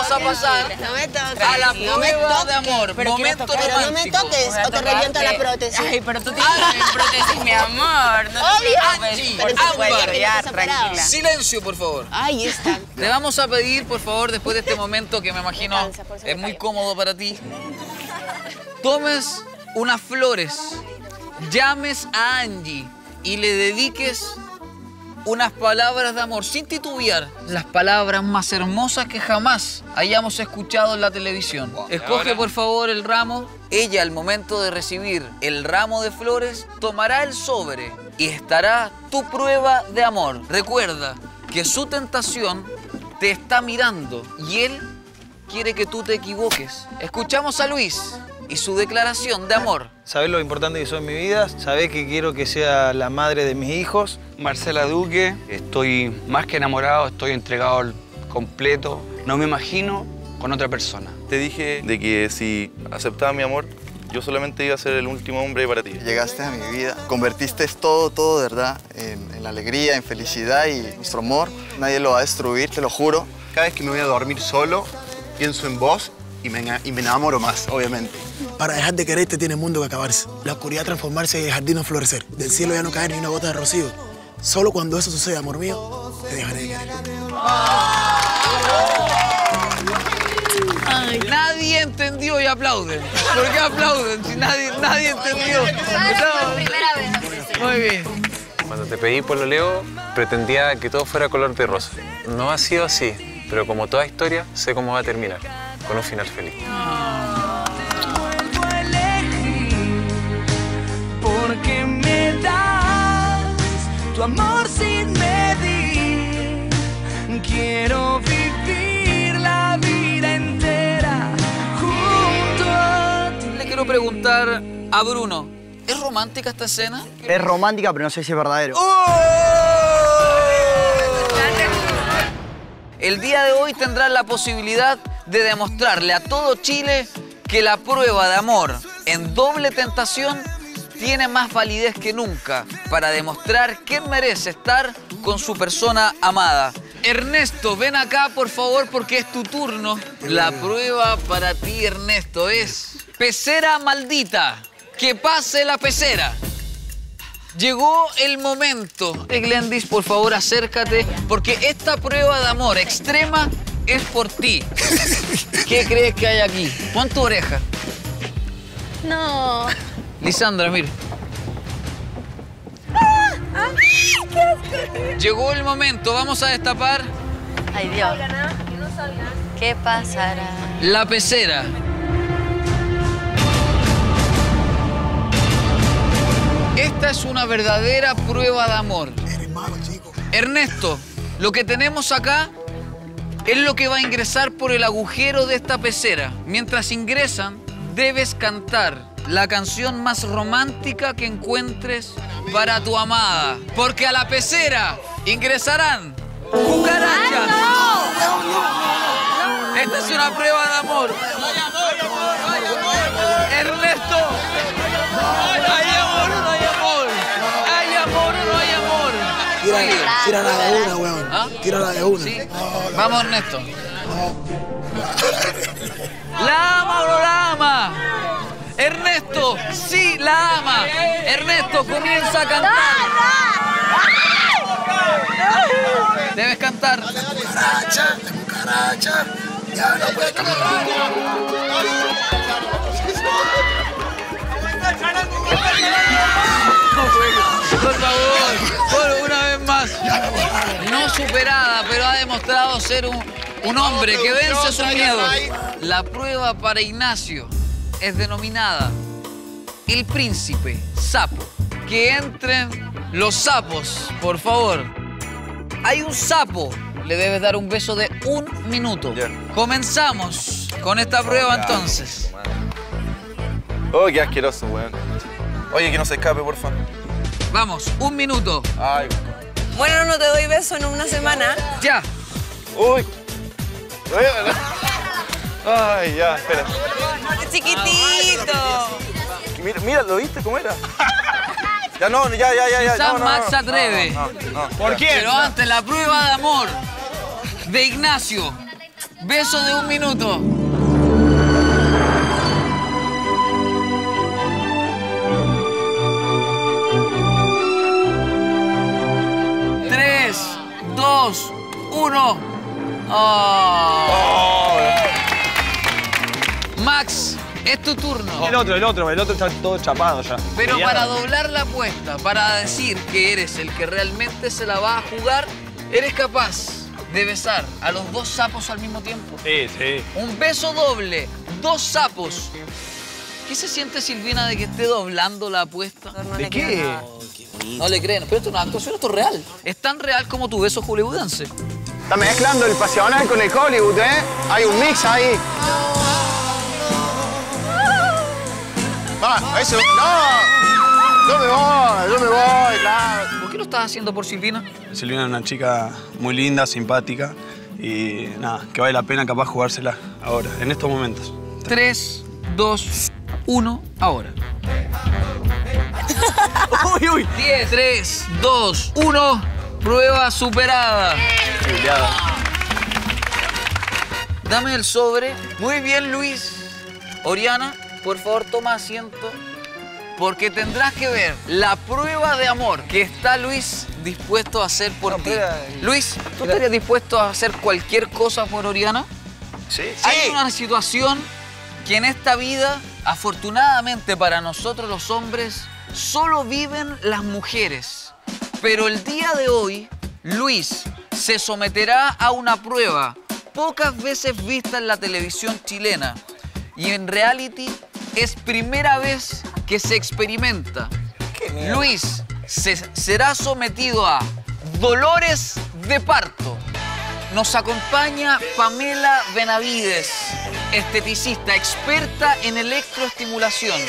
pasar No me toques. a la No me prueba toques. de amor. Pero Momento quiero tocar. Pero no me romántico. toques Voy a o te reviento la prótesis. Ay, pero tú tienes prótesis, mi amor. No te Obvio. preocupes. Angie, Por supuesto, Ámbar. ya, tranquila. Silencio, por favor. Ahí está. Te vamos a pedir, por favor, después de este momento que me imagino es muy cómodo para ti, tomes unas flores, llames a Angie y le dediques unas palabras de amor, sin titubear, las palabras más hermosas que jamás hayamos escuchado en la televisión. Escoge, por favor, el ramo. Ella, al momento de recibir el ramo de flores, tomará el sobre y estará tu prueba de amor. Recuerda que su tentación te está mirando y él quiere que tú te equivoques. Escuchamos a Luis y su declaración de amor. Sabés lo importante que soy en mi vida, sabés que quiero que sea la madre de mis hijos. Marcela Duque, estoy más que enamorado, estoy entregado al completo. No me imagino con otra persona. Te dije de que si aceptabas mi amor, yo solamente iba a ser el último hombre para ti. Llegaste a mi vida, convertiste todo, todo, de verdad, en, en alegría, en felicidad y nuestro amor. Nadie lo va a destruir, te lo juro. Cada vez que me voy a dormir solo, pienso en vos y me, y me enamoro más, obviamente. Para dejar de quererte tiene el mundo que acabarse. La oscuridad transformarse y el jardín no florecer. Del cielo ya no caer ni una gota de rocío. Solo cuando eso suceda, amor mío, te dejaré de querer. Ay, nadie entendió y aplauden. ¿Por qué aplauden? Si nadie, nadie entendió. No. Muy bien. Cuando te pedí pololeo, pretendía que todo fuera color de rosa. No ha sido así, pero como toda historia, sé cómo va a terminar, con un final feliz. Porque me das tu amor sin medir. Quiero vivir la vida entera junto a ti. Le quiero preguntar a Bruno, ¿es romántica esta escena? Es romántica, pero no sé si es verdadero. El día de hoy tendrás la posibilidad de demostrarle a todo Chile que la prueba de amor en doble tentación tiene más validez que nunca para demostrar quién merece estar con su persona amada. Ernesto, ven acá, por favor, porque es tu turno. La prueba para ti, Ernesto, es pecera maldita. Que pase la pecera. Llegó el momento. Glendis, por favor, acércate, porque esta prueba de amor extrema es por ti. ¿Qué crees que hay aquí? Pon tu oreja. No. Lisandra, mira. Llegó el momento, vamos a destapar. Ay, Dios. ¿Qué pasará? La pecera. Esta es una verdadera prueba de amor. Ernesto, lo que tenemos acá es lo que va a ingresar por el agujero de esta pecera. Mientras ingresan, debes cantar la canción más romántica que encuentres para tu amada. Porque a la pecera ingresarán cucarachas. Esta es una prueba de amor. Ernesto. Hay amor, no hay amor. Hay amor, no hay amor. Tírala, tírala de una, weón. ¿Ah? Tírala de una. Sí. Vamos, Ernesto. ¿La ama o no la ama? Ernesto, sí, la ama. Ernesto, comienza a cantar. Debes cantar. Cucaracha, cucaracha, ya no puede caminar. Por favor, por una vez más. No superada, pero ha demostrado ser un, un hombre que vence sus miedos. La prueba para Ignacio es denominada el príncipe sapo. Que entren los sapos, por favor. Hay un sapo. Le debes dar un beso de un minuto. Comenzamos con esta prueba entonces. Oh, qué asqueroso, weón. Oye, que no se escape, por favor. Vamos, un minuto. Ay. Bueno, no te doy beso en una semana. Ya. Uy. Ay, ya, espera. Chiquitito. Mira, mira, ¿lo viste cómo era? Ya no, ya, ya, ya, ya. Quizás no, no, Max no, se atreve. No, no, no, ¿Por qué? Pero antes, la prueba de amor de Ignacio. Beso de un minuto. Tres, dos, uno. Oh. Max, es tu turno. El otro, el otro, el otro está todo chapado ya. Pero Ya. para doblar la apuesta, para decir que eres el que realmente se la va a jugar, ¿eres capaz de besar a los dos sapos al mismo tiempo? Sí, sí. Un beso doble, dos sapos. ¿Qué se siente, Silvina, de que esté doblando la apuesta? No ¿De qué? No le creen, pero esto es una actuación, esto es real. Es tan real como tu beso hollywoodense. Está mezclando el pasional con el Hollywood, ¿eh? Hay un mix ahí. Va, eso. ¡No! Yo me voy, yo me voy, claro. ¿Por qué lo estás haciendo por Silvina? Silvina es una chica muy linda, simpática y nada, que vale la pena capaz jugársela ahora, en estos momentos. Tres, dos, uno, ahora. Uy, uy. Diez, tres, dos, uno. Prueba superada. Dame el sobre. Muy bien, Luis. Oriana, por favor, toma asiento. Porque tendrás que ver la prueba de amor que está Luis dispuesto a hacer por ti. Luis, ¿tú estarías dispuesto a hacer cualquier cosa por Oriana? Sí. Hay una situación que en esta vida, afortunadamente para nosotros los hombres, solo viven las mujeres. Pero el día de hoy, Luis se someterá a una prueba pocas veces vista en la televisión chilena. Y en reality es primera vez que se experimenta. Luis se, será sometido a dolores de parto. Nos acompaña Pamela Benavides, esteticista, experta en electroestimulación.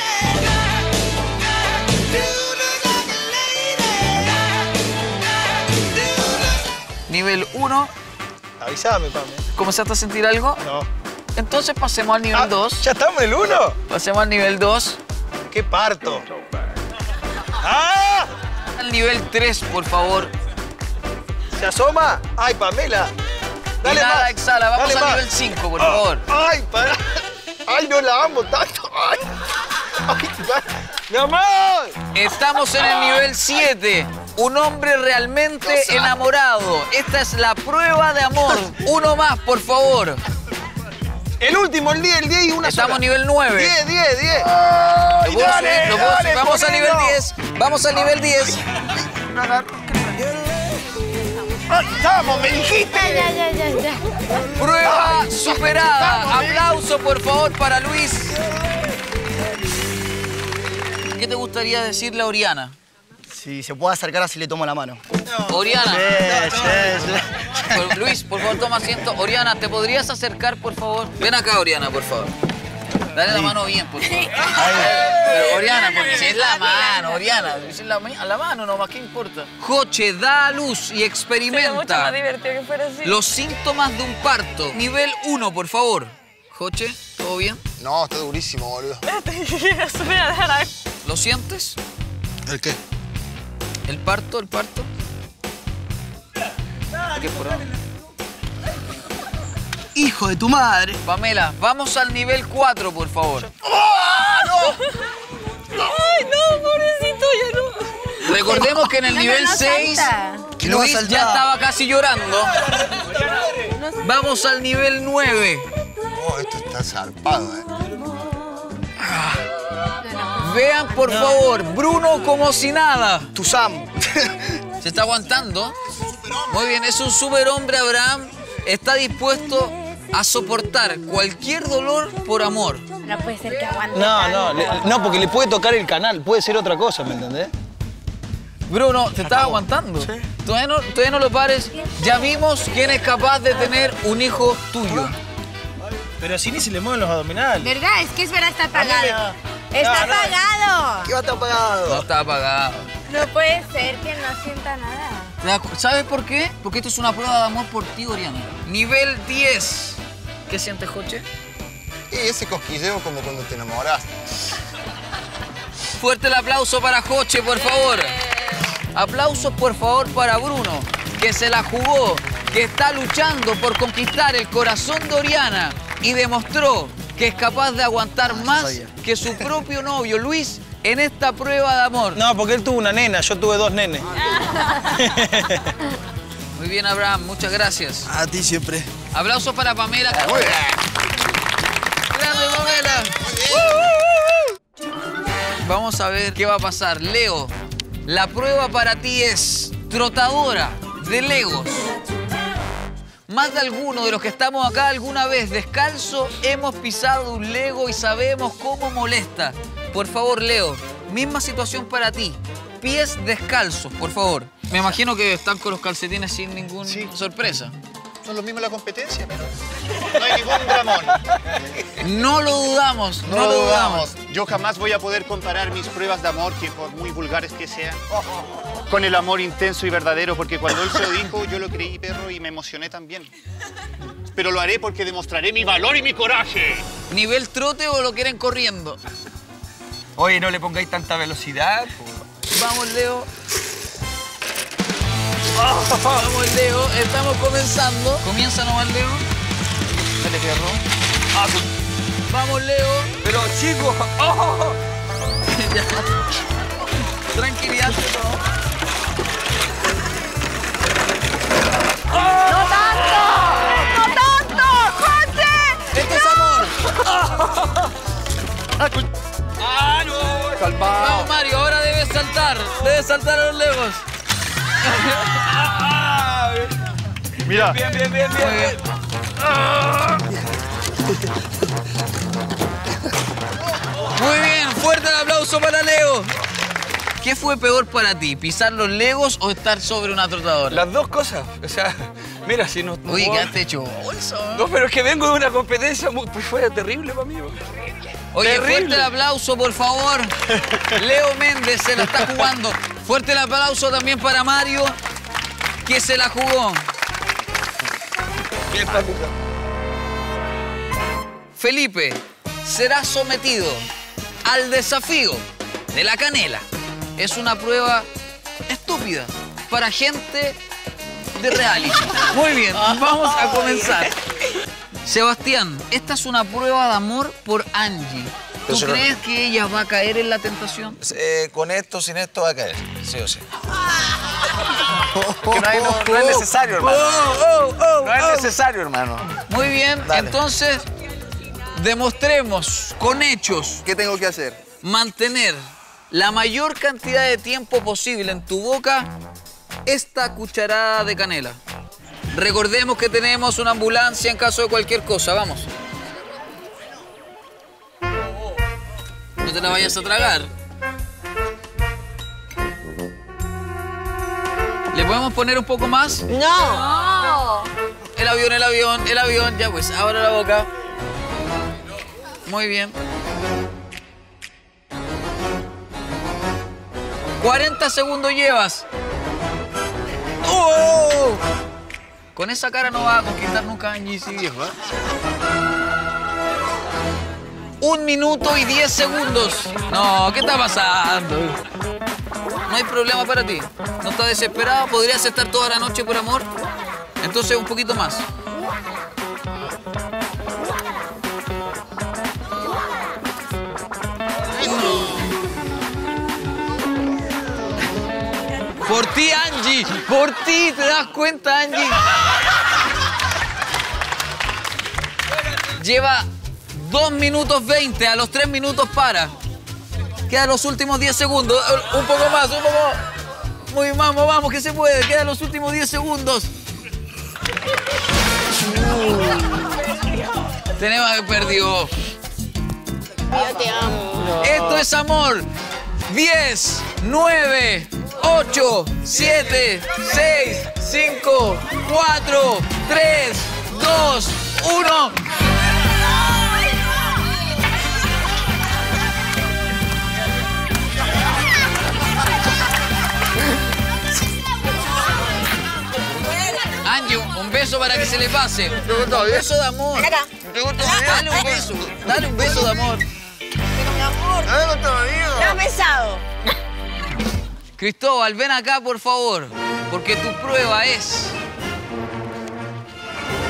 Nivel uno. Avísame, Pame. ¿Comenzaste a sentir algo? No. Entonces pasemos al nivel dos. Ah, ¿ya estamos en el uno? Pasemos al nivel dos. ¡Qué parto! ¡Ah! Al nivel tres, por favor. ¿Se asoma? ¡Ay, Pamela! Dale y nada, más. exhala. Vamos Dale al más. nivel cinco, por favor. ¡Ay, para! ¡Ay, no la amo tanto! ¡Ay! ¡Ay, mi amor! Estamos en el nivel siete. Un hombre realmente enamorado. Esta es la prueba de amor. Uno más, por favor. El último, el diez, el diez y una Estamos sola. a nivel nueve. diez, diez, diez. ¿Lo puedo dale, subir? ¿Lo puedo dale, subir? Vamos al ponelo. nivel diez. Vamos al nivel diez. ¡Vamos, me dijiste! Ya, ya, ya, ya. Prueba superada. Aplauso, por favor, para Luis. ¿Qué te gustaría decirle a Oriana? Si se puede acercar así le tomo la mano. Oriana. Sí, sí, sí. Por- Luis, por favor, toma asiento. Oriana, ¿te podrías acercar, por favor? Ven acá, Oriana, por favor. Dale la mano bien, por favor. Pero, Oriana, porque si es la mano, Oriana. Si es la, ma- la mano nomás, ¿qué importa? Joche, da a luz y Sería mucho experimenta más divertido que fuera así. los síntomas de un parto. Nivel uno, por favor. Joche, ¿todo bien? No, está durísimo, boludo. ¿Lo sientes? ¿El qué? ¿El parto? ¿El parto? ¿Qué por ahora? Hijo de tu madre. Pamela, vamos al nivel cuatro, por favor. Ay, no, pobrecito, ya no. Recordemos que en el No, no, nivel no seis, salta. Que no va a Luis ya saltar. estaba casi llorando. Vamos al nivel nueve. Oh, esto está zarpado, eh. Vean, por favor, Bruno como si nada. Tu Sam. Se está aguantando. Muy bien, es un superhombre, Abraham. Está dispuesto a soportar cualquier dolor por amor. No puede ser que aguante. No, no, tanto. le- no, porque le puede tocar el canal, puede ser otra cosa, ¿me entendés? Bruno, te estás aguantando. Todavía no, todavía no lo pares. Ya vimos quién es capaz de tener un hijo tuyo. Pero así ni se le mueven los abdominales. ¿Verdad? Es que es verdad, está apagado. ¡Está No, no. apagado! ¿Qué va a estar apagado? No está apagado. No puede ser que no sienta nada. ¿Te das cu- ¿Sabes por qué? Porque esto es una prueba de amor por ti, Oriana. Nivel diez. ¿Qué sientes, Joche? Y ese cosquilleo como cuando te enamoras. Fuerte el aplauso para Joche, por favor. Aplausos, por favor, para Bruno, que se la jugó que está luchando por conquistar el corazón de Oriana y demostró que es capaz de aguantar más que su propio novio, Luis, en esta prueba de amor. No, porque él tuvo una nena, yo tuve dos nenes. Muy bien, Abraham, muchas gracias. A ti siempre. Aplausos para Pamela. Muy bien. ¡Grande, Pamela! Vamos a ver qué va a pasar. Leo, la prueba para ti es trotadora de Legos. Más de alguno de los que estamos acá alguna vez descalzo hemos pisado un Lego y sabemos cómo molesta. Por favor, Leo, misma situación para ti. Pies descalzos, por favor. Me imagino que están con los calcetines sin ninguna sí. sorpresa. Son los mismos la competencia, pero no hay ningún dramón. No lo dudamos, no, no lo dudamos. dudamos. Yo jamás voy a poder comparar mis pruebas de amor, que por muy vulgares que sean, con el amor intenso y verdadero, porque cuando él se lo dijo, yo lo creí, perro, y me emocioné también. Pero lo haré porque demostraré mi valor y mi coraje. ¿Nivel trote o lo quieren corriendo? Oye, no le pongáis tanta velocidad. Vamos, Leo. Vamos, Leo. Estamos comenzando. Comienza nomás, Leo. Dale, perro. Ah, Vamos, Leo. Pero, chicos. Oh. Tranquilidad. ¡Oh! ¡No tanto! ¡No tanto! ¡José! ¡Esto es amor! ¡Ah, no! Calmado. Vamos, Mario, ahora debes saltar. Debes saltar a los Legos. Mira. Bien, bien, bien, bien. Muy bien. Muy bien, fuerte el aplauso para Leo. ¿Qué fue peor para ti, pisar los Legos o estar sobre una trotadora? Las dos cosas. O sea, mira, si no... Uy, ¿qué has hecho bolso? No, pero es que vengo de una competencia muy... Pues fue terrible para mí. Oye, terrible. Fuerte el aplauso, por favor. Leo Méndez se la está jugando. Fuerte el aplauso también para Mario, que se la jugó. Bien, papito. Felipe será sometido al desafío de la canela. Es una prueba estúpida para gente de reality. Muy bien, vamos a comenzar. Sebastián, esta es una prueba de amor por Angie. ¿Tú Eso crees no... que ella va a caer en la tentación? Eh, con esto, sin esto, va a caer. Sí o sí. Que no, hay, no, no es necesario, hermano. Oh, oh, oh, no es oh. necesario, hermano. Muy bien, Dale. Entonces demostremos con hechos. ¿Qué tengo que hacer? Mantener la mayor cantidad de tiempo posible en tu boca esta cucharada de canela. Recordemos que tenemos una ambulancia en caso de cualquier cosa. Vamos. No te la vayas a tragar. ¿Le podemos poner un poco más? ¡No! El avión, el avión, el avión. Ya pues, abra la boca. Muy bien. cuarenta segundos llevas. ¡Oh! Con esa cara no vas a conquistar nunca a Angie, sí, viejo, ¿eh? Un minuto y diez segundos. No, ¿qué está pasando? No hay problema para ti. No estás desesperado. Podrías estar toda la noche por amor. Entonces, un poquito más. Por ti, Angie. Por ti, ¿te das cuenta, Angie? Lleva dos minutos veinte. A los tres minutos para. Quedan los últimos diez segundos. Un poco más, un poco más. Muy vamos, vamos, que se puede. Quedan los últimos diez segundos. Uh. Tenemos que perdió. Yo te amo. Esto es amor. diez, nueve, ocho, siete, seis, cinco, cuatro, tres, dos, uno. Angie, un beso para que se le pase. Un beso de amor. Ven acá. Dale un beso. Dale un beso de amor. Pero mi amor. No me besado. Cristóbal, ven acá, por favor. Porque tu prueba es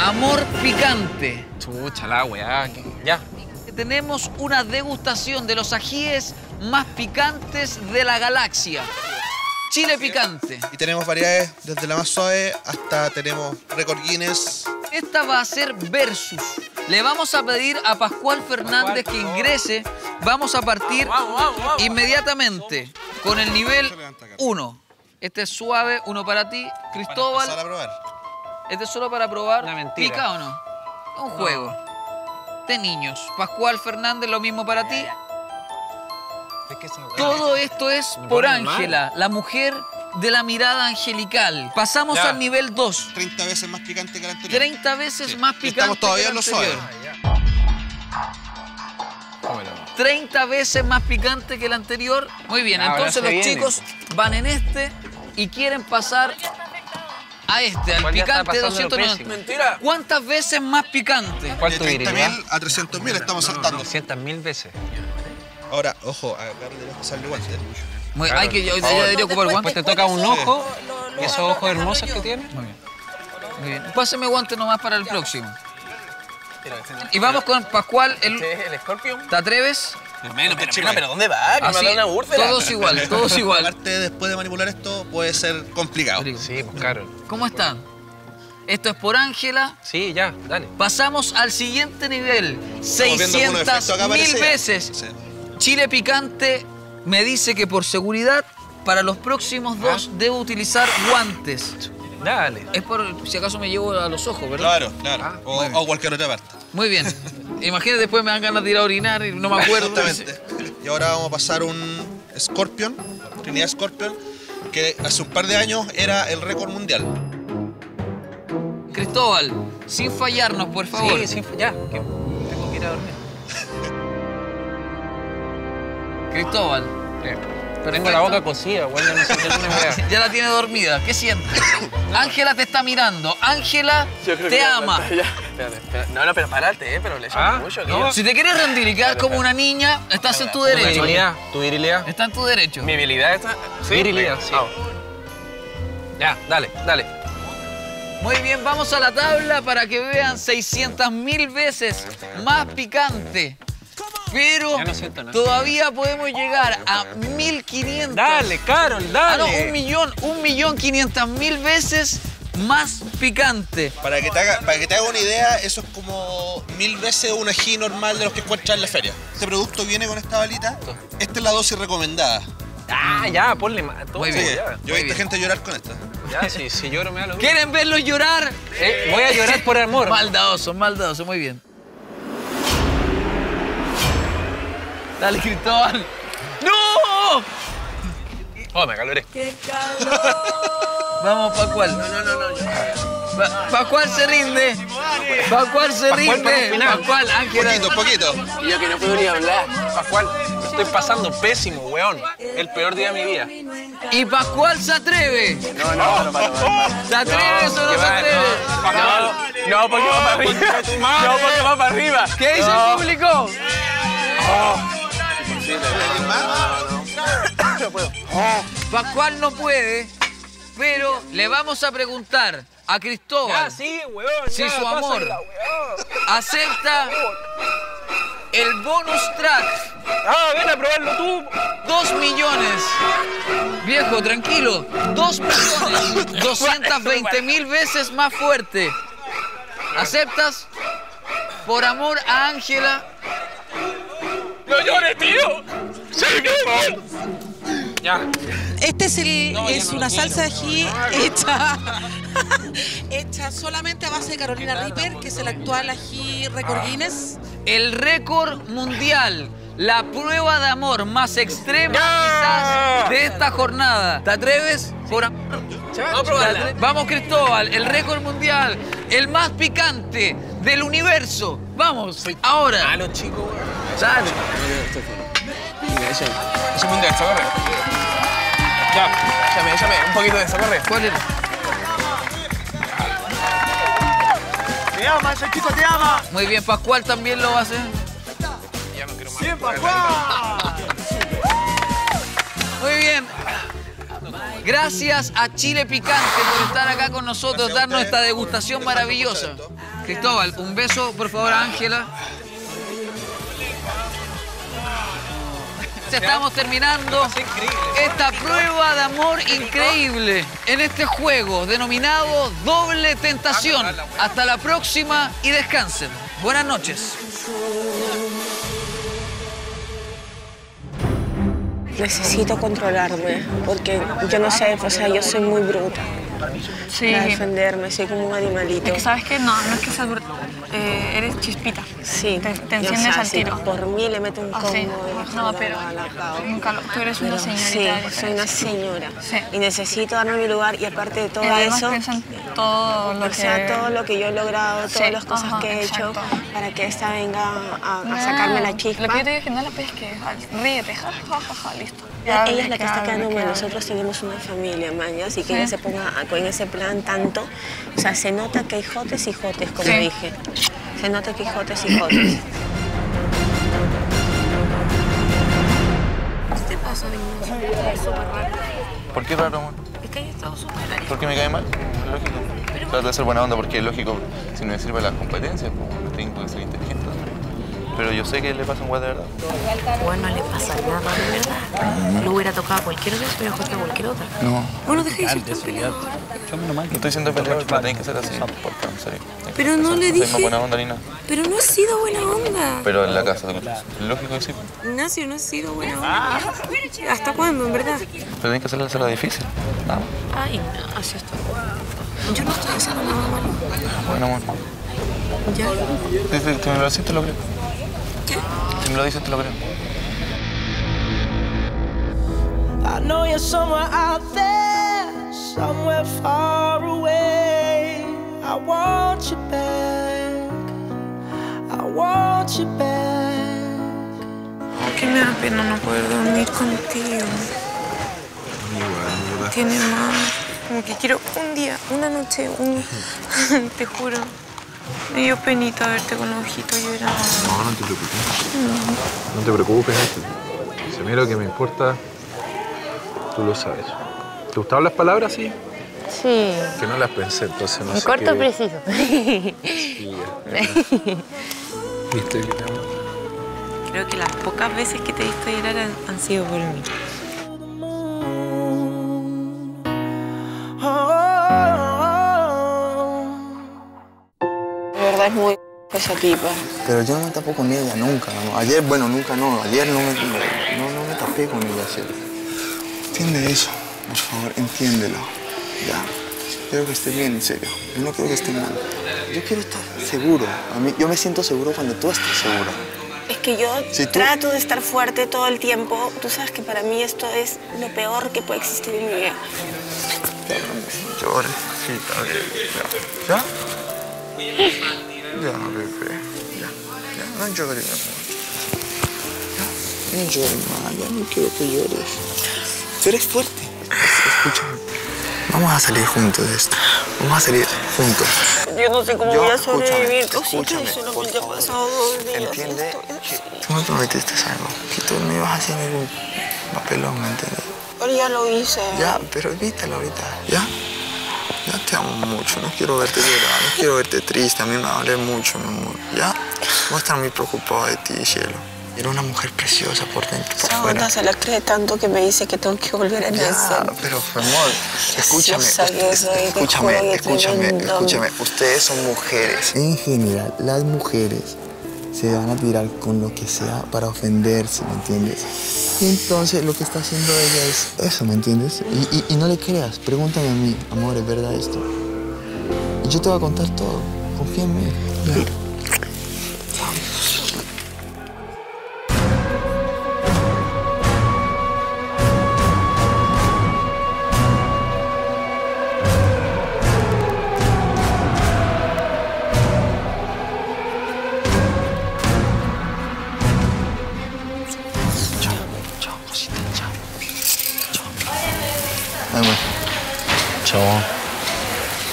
Amor picante. Chucha la weá. Ya. Tenemos una degustación de los ajíes más picantes de la galaxia. Chile picante. Y tenemos variedades desde la más suave hasta tenemos récord Guinness. Esta va a ser versus. Le vamos a pedir a Pascual Fernández que ingrese. Vamos a partir inmediatamente con el nivel uno. Este es suave, uno para ti. Cristóbal. Para empezar a probar. Este es solo para probar. Una mentira. ¿Pica o no? Es un juego de niños. Pascual Fernández, lo mismo para ti. Todo esto es por Ángela, la mujer de la mirada angelical. Pasamos Ya. al nivel dos. treinta veces más picante que el anterior. treinta veces Sí. más Y picante estamos todavía que en el lo suave. anterior. treinta veces más picante que el anterior. Muy bien, Ah, ahora entonces se los viene. chicos van en este y quieren pasar a este, al ¿Cuál ya está picante pasando lo doscientos noventa. pésimo? Mentira. ¿Cuántas veces más picante? ¿Cuál De tú treinta dirías? mil a trescientos mil estamos saltando. doscientas mil veces. Ahora, ojo, acá deberías pasarle guante. Muy, hay que, yo, yo debería ocupar guante. Después te toca un ojo y esos ojos hermosos que tiene. Muy bien. Muy bien. Páseme guante nomás para el próximo. Y vamos con Pascual. El, el Scorpion. ¿Te atreves? Menos, pero, chico, ¿pero dónde va? Que me Así, da una úrsula. todos igual, todos igual. Aparte, después de manipular esto, puede ser complicado. Sí, pues claro. ¿Cómo están? Esto es por Ángela. Sí, ya, dale. Pasamos al siguiente nivel. viendo algunos seiscientas efectos acá, mil parece ya. veces. Sí. Chile picante me dice que por seguridad, para los próximos dos debo utilizar guantes. Dale. Es por si acaso me llevo a los ojos, ¿verdad? Claro, claro. Ah, o, o cualquier otra parte. Muy bien. Imagínate, después me dan ganas de ir a orinar y no me acuerdo. Exactamente. Y ahora vamos a pasar un Scorpion, Trinidad Scorpion, que hace un par de años era el récord mundial. Cristóbal, sin fallarnos, por favor. Sí, sí, ya. Que tengo que ir a dormir. Cristóbal. Tengo la boca cosida, güey. No sé qué me voy a... Ya la tiene dormida. ¿Qué sientes? Ángela te está mirando. Ángela te ama. Espérate, espérate. No, no, pero parate, ¿eh? Pero le llamo mucho. No, si te quieres rendir y quedas como una niña, estás en tu derecho. Tu virilidad, tu virilidad. Está en tu derecho. Mi virilidad está... Sí, virilidad, venga, sí. vamos. Ya, dale, dale. Muy bien, vamos a la tabla para que vean seiscientas mil veces más picante. Pero Ya no siento nada. todavía podemos llegar a mil quinientas. Dale, Carol, dale. Ah, no, un millón, un millón quinientas mil veces más picante. Para que, te haga, para que te haga una idea, eso es como mil veces un ají normal de los que encuentras en la feria. Este producto viene con esta balita. Esta es la dosis recomendada. Ah, ya, ponle más. Todo, Muy bien. Sí, ya. yo he visto gente llorar con esta. Ya, si, si lloro me da lo mismo. ¿Quieren verlos llorar? Eh, voy a llorar por amor. Maldadoso, maldadoso, muy bien. Dale, Cristóbal. ¡No! Oh, me caloré. Vamos, Pascual. No, no, no, no. Pa- Pascual se rinde. Pascual se Pascual rinde. para el final. Pascual, Ángela. Poquito, poquito. Y yo que no puedo ni hablar. Pascual, estoy pasando pésimo, weón. El peor día de mi vida. Y Pascual se atreve. No, no, no, no. ¿Se atreve o no se atreve? No, no, porque va para arriba. No, porque va para arriba. ¿Qué dice No. el público? No puedo. Pascual no puede, pero le vamos a preguntar a Cristóbal Ya, sí, weón. si ya, su amor pásamela, weón. acepta el bonus track. Ah, ven a probarlo tú. Dos millones. Viejo, tranquilo. Dos millones. doscientas veinte mil veces más fuerte. ¿Aceptas? Por amor a Ángela. ¡No llores, tío! ¡Sí, tío! Ya. Este es, el, No, ya es no una lo salsa de quiero. ají hecha, hecha solamente a base de Carolina Reaper, que es el actual ají récord Guinness. El récord mundial. La prueba de amor más extrema quizás de esta jornada. ¿Te atreves? Por amor. Vamos a probarla. Vamos, Cristóbal. El récord mundial. El más picante del universo. Vamos, ahora. Malo, chico. Dale. Eso es un de socorre. Ya, échame, échame un poquito de socorre. ¿Cuál es? Te ama, ese chico te ama. Muy bien, Pascual también lo va a hacer. Ya no quiero más. ¡Bien, Pascual! Muy bien. Gracias a Chile Picante por estar acá con nosotros, darnos esta degustación maravillosa. Cristóbal, un beso, por favor, a Ángela. Estamos terminando esta prueba de amor increíble en este juego denominado Doble Tentación. Hasta la próxima y descansen. Buenas noches. Necesito controlarme, porque yo no sé, o sea, yo soy muy bruta. Sí. Para defenderme, soy como un animalito. Es que sabes que no, no es que seas bruta. Eh, eres chispita. Sí. Te, te o enciendes sea, al tiro. Sí, por mí le meto un Ah, combo. sí. y No, pero nunca lo, tú eres una Pero señorita. sí, soy una señora. Sí. Y necesito darme mi lugar y aparte de todo Y además eso, piensa en todo lo o sea, que... todo lo que yo he logrado, todas Sí. las cosas Ajá, que he exacto. hecho para que esta venga a, a No, sacarme la chispa. Lo que yo te digo es que no la pesques, ríete, ja, ja, ja, ja, listo. Ella es la que está quedando mal. Nosotros tenemos una familia, maña, así que Sí. ella se ponga en ese plan tanto. O sea, se nota que hay jotes y jotes, como Sí. dije. Se nota que hay jotes y jotes. ¿Qué te pasa, Ignacio? Es súper raro. ¿Por qué raro, amor? Es que hay estado súper raro. ¿Por qué me cae mal? Es lógico. Trato de ser buena onda porque es lógico, si no me sirve las competencias, pues tengo que ser inteligente. Pero yo sé que le pasa un guay de verdad. Bueno, no le pasa nada de verdad. Lo hubiera tocado a cualquier otra, pero a cualquier otra. No. Bueno, deja de ser tan peleador. No estoy siendo peleador, pero tenés que ser así. Porque, en serio. Pero no le No soy dije... más buena onda ni nada. Pero no ha sido buena onda. Pero en la casa, lógico que sí. Ignacio, no ha sido buena onda. ¿Hasta cuándo, en verdad? Pero tenés que hacerla hacerla difícil. Nada más. Ay, Ignacio, esto... Yo no estoy haciendo nada malo. Bueno, amor. ¿Ya? Si te me lo decís, te lo creo. ¿Qué? Si me lo dices, te lo creo. I know you're somewhere out there, somewhere far away. I want you back, I want you back. Que me da pena no poder dormir contigo. Tiene más. Como que quiero un día, una noche, un... Te juro. Me dio penita verte con los ojitos llorando. No, no te preocupes. No. No te preocupes. Si a mí lo que me importa, tú lo sabes. ¿Te gustaban las palabras, sí? Sí. Que no las pensé, entonces no En sé corto, qué... preciso. Sí, ya. ¿Viste que te amo? Creo que las pocas veces que te he visto llorar han, han sido por mí. De verdad es muy esa tipa. Pero yo no me tapo con ella, nunca. ¿no? Ayer, bueno, nunca no. Ayer no me, no, no me tapé con ella, ¿cierto? Entiende eso, por favor, entiéndelo. Ya. Quiero que esté bien, en serio. Yo no quiero que esté mal. Yo quiero estar seguro. A mí, yo me siento seguro cuando tú estás segura. Es que yo Si tú- trato de estar fuerte todo el tiempo. Tú sabes que para mí esto es lo peor que puede existir en mi vida. Llores, sí, está bien. ¿Ya? ¿Ya? Ya, bebé. Ya, ya, no llores, mi amor. Ya, no llores más, ya no quiero que llores. Tú eres fuerte. Escúchame. Vamos a salir juntos de esto. Vamos a salir juntos. Yo no sé cómo Yo, voy a sobrevivir. escúchame, Cosita, escúchame, solamente han pasado dos días. Entiende que tú me prometiste algo. Que tú no ibas a hacer ningún papelón, ¿me entiendes? Pero ya lo hice. Ya, pero evítalo ahorita, ¿ya? Ya te amo mucho, no quiero verte llorar, no quiero verte triste, a mí me va a doler mucho, mi amor, ¿ya? Voy a estar muy preocupado de ti, cielo. Era una mujer preciosa por dentro y por Esa fuera. onda se la cree tanto que me dice que tengo que volver a nacer. Ya, pero, amor, escúchame, Preciosa que soy, te escúchame, juro que escúchame, tremendo. escúchame. Ustedes son mujeres. En general, las mujeres se van a tirar con lo que sea para ofenderse, ¿me entiendes? Y entonces lo que está haciendo ella es eso, ¿me entiendes? Y, y, y no le creas, pregúntame a mí, amor, ¿es verdad esto? Y yo te voy a contar todo, confía en mí. Ya. Ay, güey. Chao.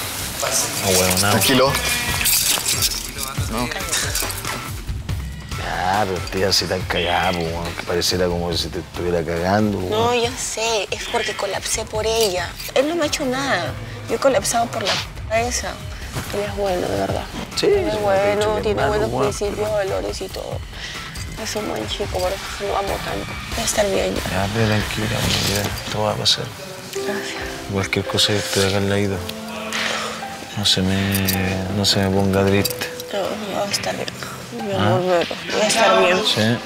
No, huevo, nada. Tranquilo. No. Ah, pero estoy así tan callada, pues, bueno, que pareciera como si te estuviera cagando. No, bueno. Ya sé, es porque colapsé por ella. Él no me ha hecho nada. Yo he colapsado por la p esa. Él es bueno, de verdad. Sí, es sí, bueno, dicho, tiene hermano, buenos guapo. principios, valores y todo. Es un buen chico, por eso lo amo tanto. Va a estar bien ya. Ya, pero tranquila, mira, todo va a pasar. Gracias. Cualquier cosa que estoy acá al lado. No se me, no se me ponga triste. No, va a estar bien. Mi ¿Ah? amor, Vero, voy a estar bien. Sí.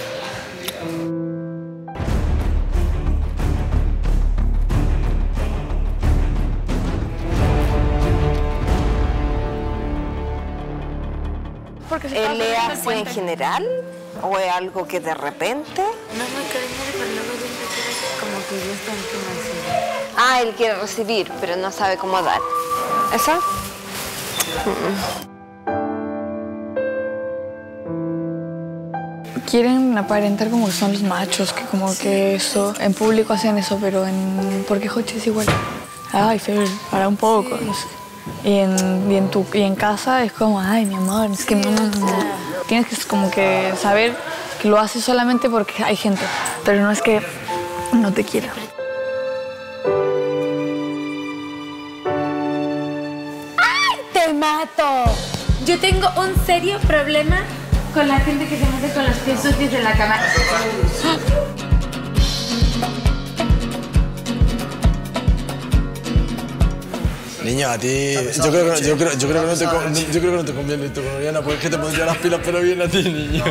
¿Él le hace en general o es algo que de repente? No me cariño, pero luego yo empecé como que yo estoy en que Ah, él quiere recibir, pero no sabe cómo dar. ¿Eso? Quieren aparentar como que son los machos, que como que eso, en público hacen eso, pero en... ¿Por qué Jochi es igual? Ay, Fer, para un poco, no sé. Y en, y, en tu, y en casa es como, ay, mi amor, es que no, no, no. Tienes que como que saber que lo haces solamente porque hay gente, pero no es que no te quiera. ¡Ay, te mato! Yo tengo un serio problema con la gente que se mete con los pies sucios en la cama. Niña, a ti. Yo creo, que, yo, creo, yo, creo que no te, con- yo creo que no te conviene esto con Oriana, porque es que te pondría las pilas, pero bien a ti, niña.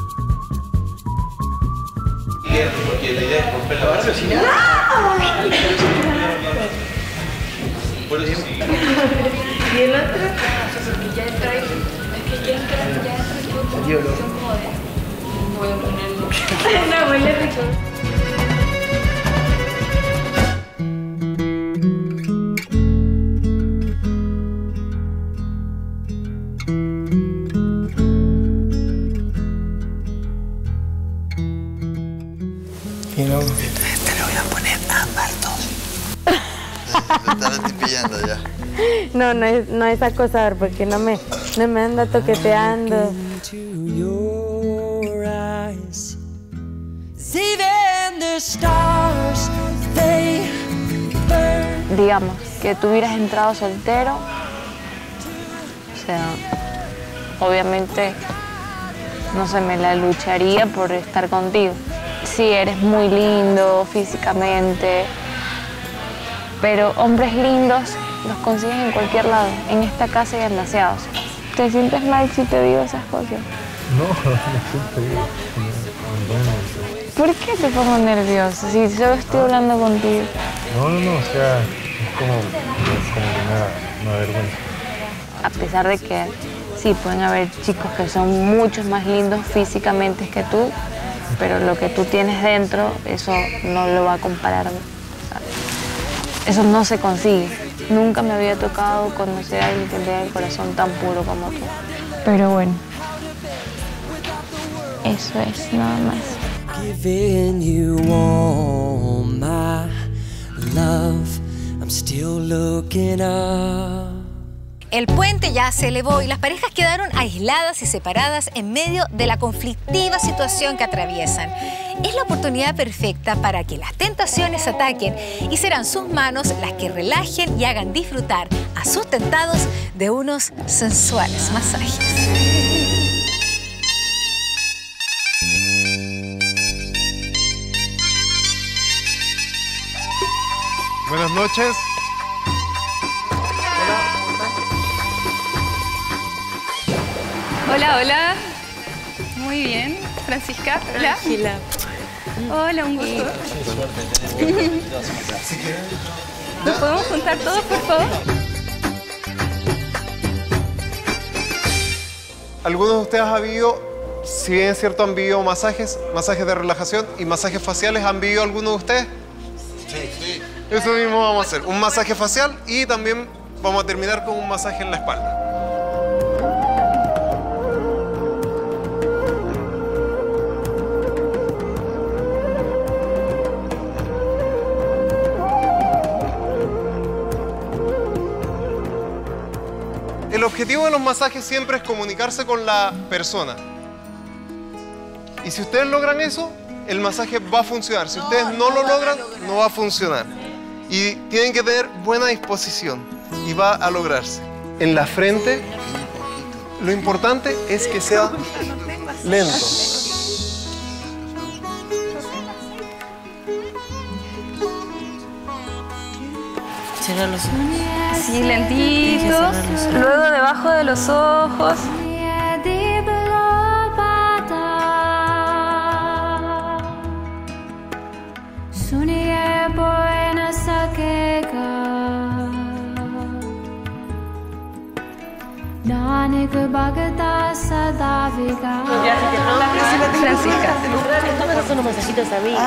Porque la idea es romper la base. Por eso sí. ¿Y el otro? Porque ya entra ahí. Es que ya entra, ya entra. Yo lo- No voy a ponerlo. No, huele rico. Y no. Te lo voy a poner ámbar todo. Te estoy pillando ya. No, no es, no es acosar, porque no me, no me anda toqueteando. Digamos, que tú hubieras entrado soltero, o sea, obviamente, no sé, me la lucharía por estar contigo. Sí, eres muy lindo físicamente, pero hombres lindos los consigues en cualquier lado. En esta casa hay demasiados. ¿Te sientes mal si te digo esas cosas? No, no siento bien. ¿Por qué te pongo nerviosa si solo estoy hablando contigo? No, no, no, o sea, es como, es como que me da, me da vergüenza. A pesar de que sí, pueden haber chicos que son mucho más lindos físicamente que tú, pero lo que tú tienes dentro, eso no lo va a comparar. O sea, eso no se consigue. Nunca me había tocado conocer a alguien que tenga el corazón tan puro como tú. Pero bueno, eso es nada más. Giving you all my love, I'm still looking up. El puente ya se elevó y las parejas quedaron aisladas y separadas en medio de la conflictiva situación que atraviesan. Es la oportunidad perfecta para que las tentaciones ataquen y serán sus manos las que relajen y hagan disfrutar a sus tentados de unos sensuales masajes. Buenas noches. Hola, hola. Muy bien. Francisca, hola. Tranquila. Hola, un gusto. ¿Nos podemos juntar todos, por favor? ¿Algunos de ustedes han vivido, si bien es cierto, han vivido masajes, masajes de relajación y masajes faciales? ¿Han vivido alguno de ustedes? Sí, sí. Eso mismo vamos a hacer, un masaje facial y también vamos a terminar con un masaje en la espalda. El objetivo de los masajes siempre es comunicarse con la persona. Y si ustedes logran eso, el masaje va a funcionar. Si ustedes no lo logran, no va a funcionar. Y tienen que tener buena disposición y va a lograrse. En la frente, lo importante es que sea lento. Cierra los ojos. Sí, lentitos. Luego debajo de los ojos. Francisca. Estos son los masajitos a mí.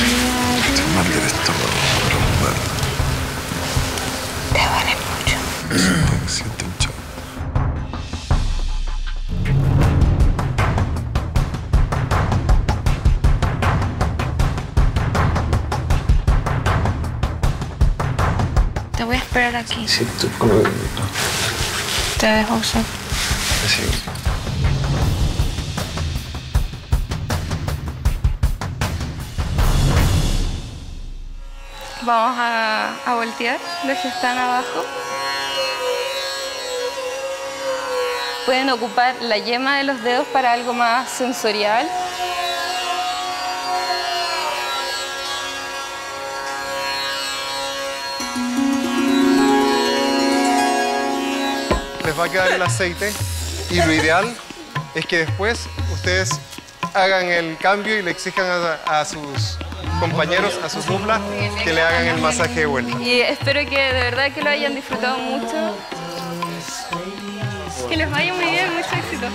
Te duele mucho. Siento hinchado. Te voy a esperar aquí. Sí, tú con el... Te dejo usar. Sí. Vamos a, a voltear los que están abajo. Pueden ocupar la yema de los dedos para algo más sensorial. Les va a quedar el aceite y lo ideal es que después ustedes hagan el cambio y le exijan a, a sus compañeros, a sus duplas, que le hagan el masaje de vuelta. Y espero que de verdad que lo hayan disfrutado mucho. Que les vaya muy bien, mucho éxito.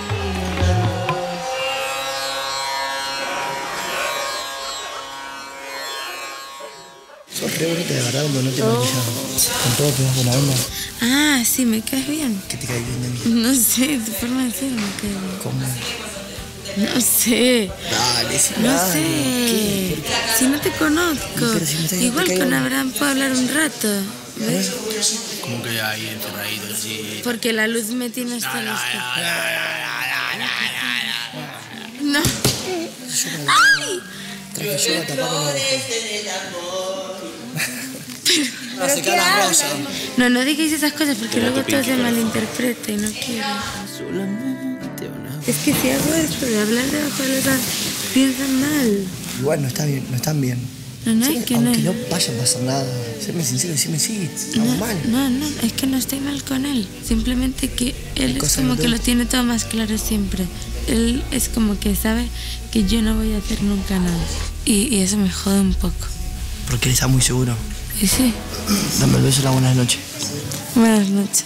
Sos re bonita de verdad cuando no te maquillaba. Con todo te das buena onda. Ah, sí, me caes bien. ¿Qué te cae bien de mí? No sé, tu forma de ser me cae bien. ¿Cómo? No sé. Dale, si No dale. sé. Si no te conozco. Pero si me estás Igual diciendo que con caigo- Abraham puedo hablar un rato. ¿Ves? Como que ahí encerradito, así. Porque la luz me tiene hasta los... No. ¡Ay! Traje yo a tapar con ¿Pero se qué cae la hablas? rosa. No, no digáis esas cosas porque Pero luego te todo se pinky, malinterpreta y no quiero. Es que si hago esto de hablar debajo de los ojos, piensan mal. Igual no está bien, no están bien. No, no, Sí, es que aunque no. no vaya a pasar nada, séme sincero, decime sí, estamos No, mal. no, no, es que no estoy mal con él. Simplemente que él es Cosa como de que todo. lo tiene todo más claro siempre. Él es como que sabe que yo no voy a hacer nunca nada. Y, y eso me jode un poco. Porque él está muy seguro. Y sí, Dame el beso y la buenas noches. buenas noches.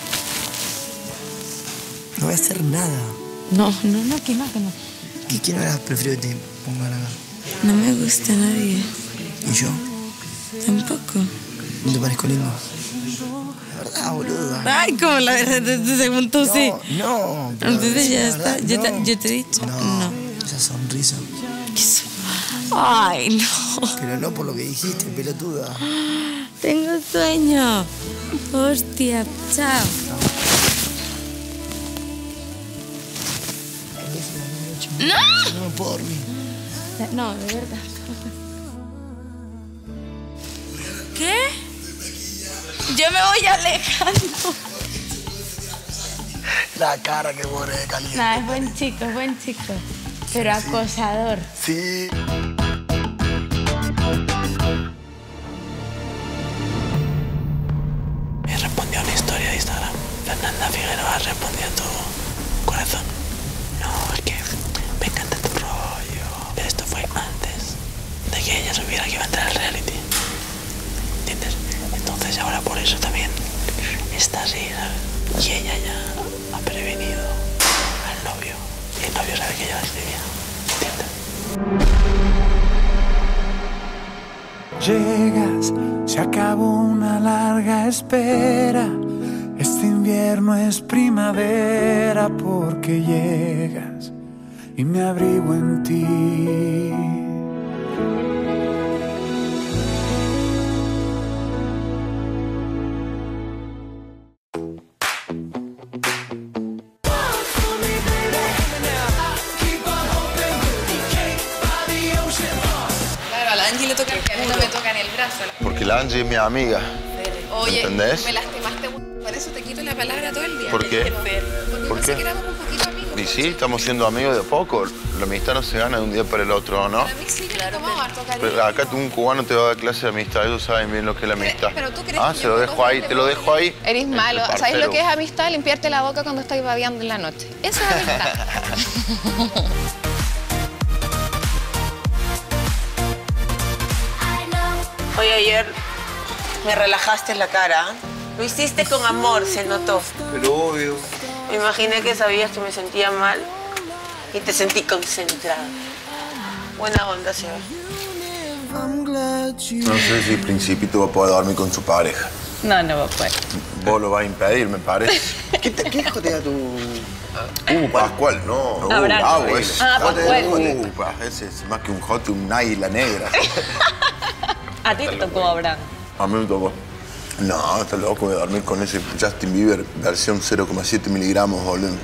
No voy a hacer nada. No, no, no, que no, que no. ¿Y quién hubieras preferido que te pongan acá? No me gusta nadie. ¿Y yo? Tampoco. ¿No te parezco lindo? La verdad, boludo. Ay, como la verdad, te según tú sí. No, pero Entonces sí, ya la está. verdad, Yo, te, no. yo te he dicho. No, No. esa sonrisa. Ay, no. Pero no por lo que dijiste, pelotuda. Tengo sueño. Hostia, chao. ¡No! No me puedo dormir. No, de verdad. ¿Qué? Yo me voy alejando. La cara que pone de caliente. No, es buen chico, es buen chico. Pero acosador. Sí. Me respondió una historia de Instagram. Fernanda Figueroa respondió a tu corazón. No, es que me encanta tu rollo. Pero esto fue antes de que ella supiera que iba a entrar al reality. ¿Entiendes? Entonces ahora por eso también está así, ¿sabes? Y ella ya ha prevenido al novio. Y el novio sabe que ella la escribía. ¿Entiendes? Llegas, se acabó una larga espera. Este invierno es primavera porque llegas y me abrigo en ti. casa. Porque la Angie es mi amiga. Oye, ¿entendés? me lastimaste mucho. Por eso te quito la palabra todo el día. ¿Por qué? Porque ¿Por pensé qué? que éramos un poquito amigos. Y sí, estamos siendo amigos de a poco. La amistad no se gana de un día para el otro, ¿no? Para mí sí, claro, tomamos harto cariño. Pero acá un cubano te va a dar clase de amistad, ellos saben bien lo que es la amistad. Pero tú crees Ah, que se yo lo me dejo ahí, te lo dejo ahí. Eres malo. Entre ¿Sabes lo que es parceros. amistad? Limpiarte la boca cuando estás babeando en la noche. Eso es amistad. Hoy ayer me relajaste la cara. Lo hiciste con amor, se notó. Pero obvio. Me imaginé que sabías que me sentía mal y te sentí concentrada. Buena onda, Seba. No sé si Principito va a poder dormir con su pareja. No, no va a poder. Vos lo vas a impedir, me parece. ¿Qué, te, qué hijo te da tu...? Uh, Pascual, no. Uh, Abraham. bravo, ese. Ah, Pascual. Uh, pa, ese es más que un jote, un águila negra. A ti te tocó, Abraham. A mí me tocó. No, está loco de dormir con ese Justin Bieber versión cero coma siete miligramos, boludo.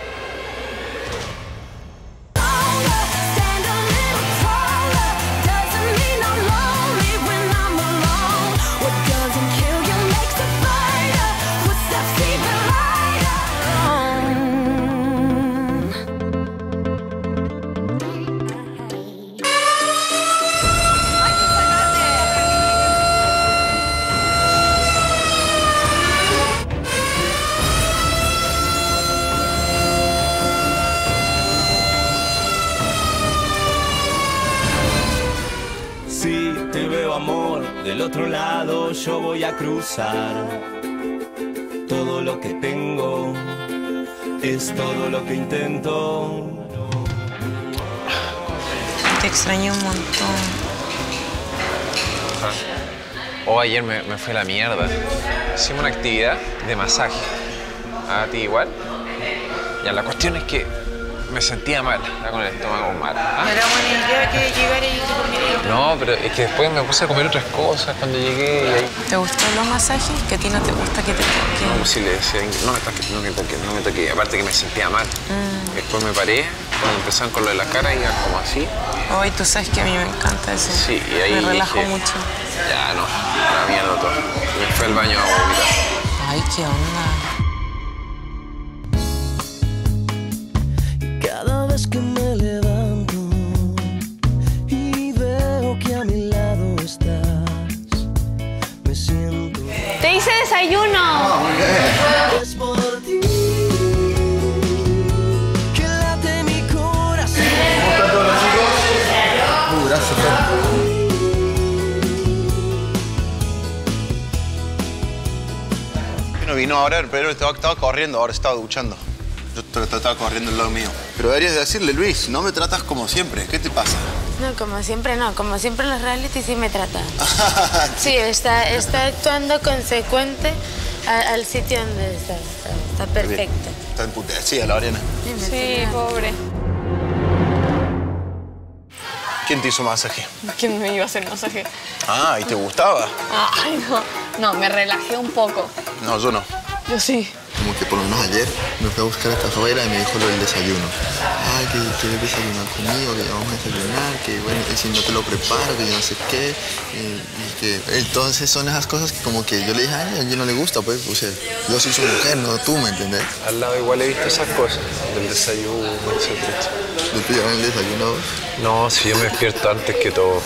Si te veo amor, del otro lado yo voy a cruzar. Todo lo que tengo es todo lo que intento. Te extraño un montón. O ayer me, me fue la mierda. Hicimos una actividad de masaje. ¿A ti igual? Ya, la cuestión es que me sentía mal, estaba con el estómago mal. ¿Ah? Era buena idea que llegara y te comiera. No, pero es que después me puse a comer otras cosas cuando llegué y ahí... ¿Te gustan los masajes? Que a ti no te gusta que te toquen. No, sí le decía, no me toques, no me toques, no me toques. Aparte que me sentía mal. Mm. Después me paré, cuando empezaron con lo de la cara, iba como así. Hoy tú sabes que a mí me encanta eso. Sí, y ahí me relajo dije, mucho. Ya, no, a la mierda todo. Me fui al baño a vomitar. Ay, qué onda. Cada vez que me levanto y veo que a mi lado estás, me siento... ¡Te hice desayuno! Es por ti que late mi corazón. ¿Cómo están todos los chicos? Uh, gracias, Bueno, vino ahora, pero estaba, estaba corriendo, ahora estaba duchando. Yo te- te estaba corriendo al lado mío. Pero deberías decirle, Luis, no me tratas como siempre. ¿Qué te pasa? No, como siempre no. Como siempre en los reality sí me trata. Sí, está, está actuando consecuente a- al sitio donde está. Está, está perfecto. Está emputecida la Oriana. Sí, pobre. ¿Quién te hizo masaje? ¿Quién me iba a hacer masaje? Ah, ¿y te gustaba? Ay, no. No, me relajé un poco. No, yo no. Yo sí. Como que por lo menos ayer me fui a buscar hasta afuera y me dijo lo del desayuno. Ay, que quieres desayunar conmigo, que vamos a desayunar, que bueno, que si no te lo preparo, que yo no sé qué. eh, y que... Entonces son esas cosas que como que yo le dije, ay, a ella no le gusta, pues, o sea, yo soy su mujer, no tú, ¿me entendés? Al lado igual he visto esas cosas, del desayuno, etcétera. ¿Le pidieron el desayuno a vos? No, si yo me despierto antes que todo.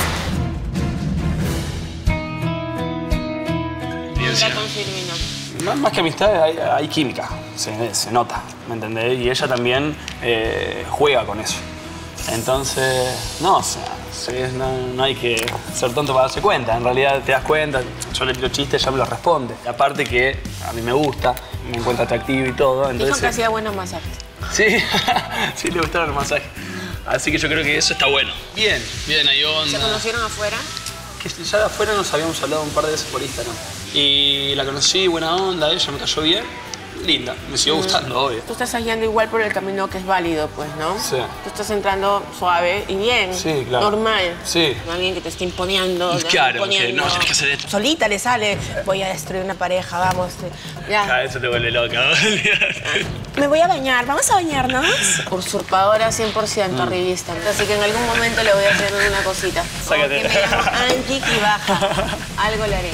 Más, más que amistad, hay, hay química, se, se nota, ¿me entendés? Y ella también eh, juega con eso. Entonces, no, o sea, sí, no, no hay que ser tonto para darse cuenta. En realidad te das cuenta, yo le tiro chistes, ella me los responde. Y aparte que a mí me gusta, me encuentra atractivo y todo. Entonces, Dijo que hacía buenos masajes. Sí, sí le gustaron los masajes. Así que yo creo que eso está bueno. Bien, bien, hay onda. ¿Se conocieron afuera? Que ya de afuera nos habíamos hablado un par de veces por Instagram. Y la conocí, buena onda, ella me cayó bien. linda. Me siguió gustando, obvio. Tú estás yendo igual por el camino que es válido, pues, ¿no? Sí. Tú estás entrando suave y bien. Sí, claro. Normal. Sí. No alguien que te esté imponiendo. Claro, imponiendo. que no, tienes que hacer esto. Solita le sale, voy a destruir una pareja, vamos. Ya. Cada vez se te vuelve loca. Me voy a bañar, ¿vamos a bañarnos? Usurpadora cien por ciento, Mm. revista. Así que en algún momento le voy a hacer una cosita. Sácate. Que me llamo Angie y baja. Algo le haré.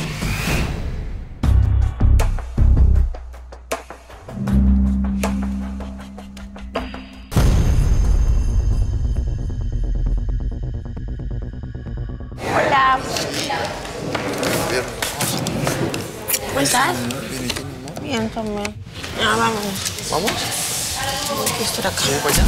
Hola. ¿Cómo estás? Bien, también. Ya, vamos. ¿Vamos? Hay que estar acá. ¿Quieres para allá?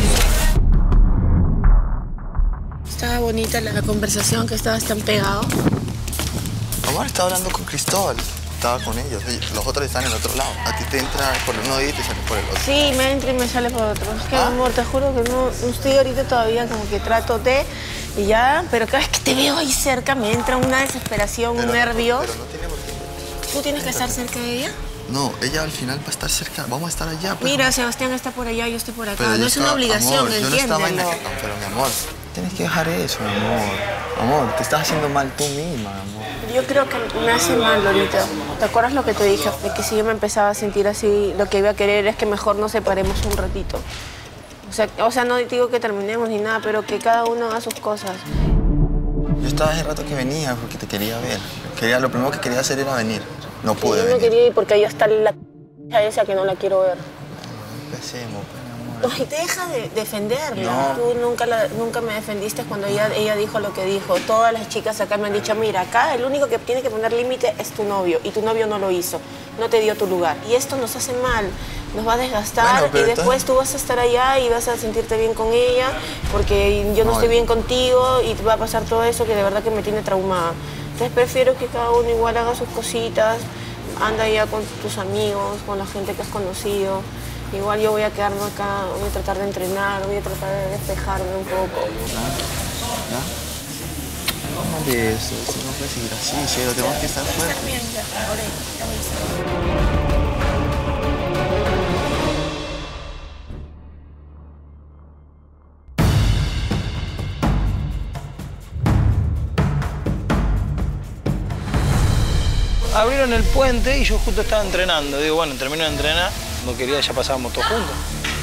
Estaba bonita la conversación, que estabas tan pegado. Amor, estaba hablando con Cristóbal. Estaba con ellos. Los otros están en el otro lado. A ti te entra por uno y te sale por el otro. Sí, me entra y me sale por otro. Es que, ¿Ah? amor, te juro que no, no estoy ahorita todavía como que trato de... Y ya, pero cada vez que te veo ahí cerca me entra una desesperación, Pero- un nervio. Pero no tiene por qué. ¿Tú tienes que estar cerca de ella? No, ella al final va a estar cerca. Vamos a estar allá. Pues, Mira, Sebastián está por allá, yo estoy por acá. Pero No yo es una estaba- obligación, amor, yo no estaba en la- entiéndelo. no, pero mi amor, tienes que dejar eso, mi amor. Amor, te estás haciendo mal tú misma, amor. Yo creo que me hace mal, Lolita. ¿Te acuerdas lo que te dije? De que si yo me empezaba a sentir así, lo que iba a querer es que mejor nos separemos un ratito. O sea, o sea, no digo que terminemos ni nada, pero que cada uno haga sus cosas. Yo estaba hace rato que venía porque te quería ver. Quería, lo primero que quería hacer era venir. No pude Yo no venir. quería ir porque ahí está la esa que no la quiero ver. Empecemos, pues, Ay, deja de defenderla. No. Tú nunca, la- nunca me defendiste cuando ella, ella dijo lo que dijo. Todas las chicas acá me han dicho, mira, acá el único que tiene que poner límite es tu novio. Y tu novio no lo hizo. No te dio tu lugar. Y esto nos hace mal. Nos va a desgastar. Bueno, y pero después entonces- tú vas a estar allá y vas a sentirte bien con ella. Porque yo no, No, estoy y- bien contigo. Y te va a pasar todo eso que de verdad que me tiene traumada. Entonces prefiero que cada uno igual haga sus cositas. Anda ya con tus amigos, con la gente que has conocido. Igual yo voy a quedarme acá, voy a tratar de entrenar, voy a tratar de despejarme un poco. ¿Ya? No de eso, eso no puede seguir así, cielo, tenemos que estar fuertes. Bien, ya, ahora ya voy a estar. Abrieron el puente y yo justo estaba entrenando. Digo, bueno, termino de entrenar, no quería, ya pasábamos todos juntos.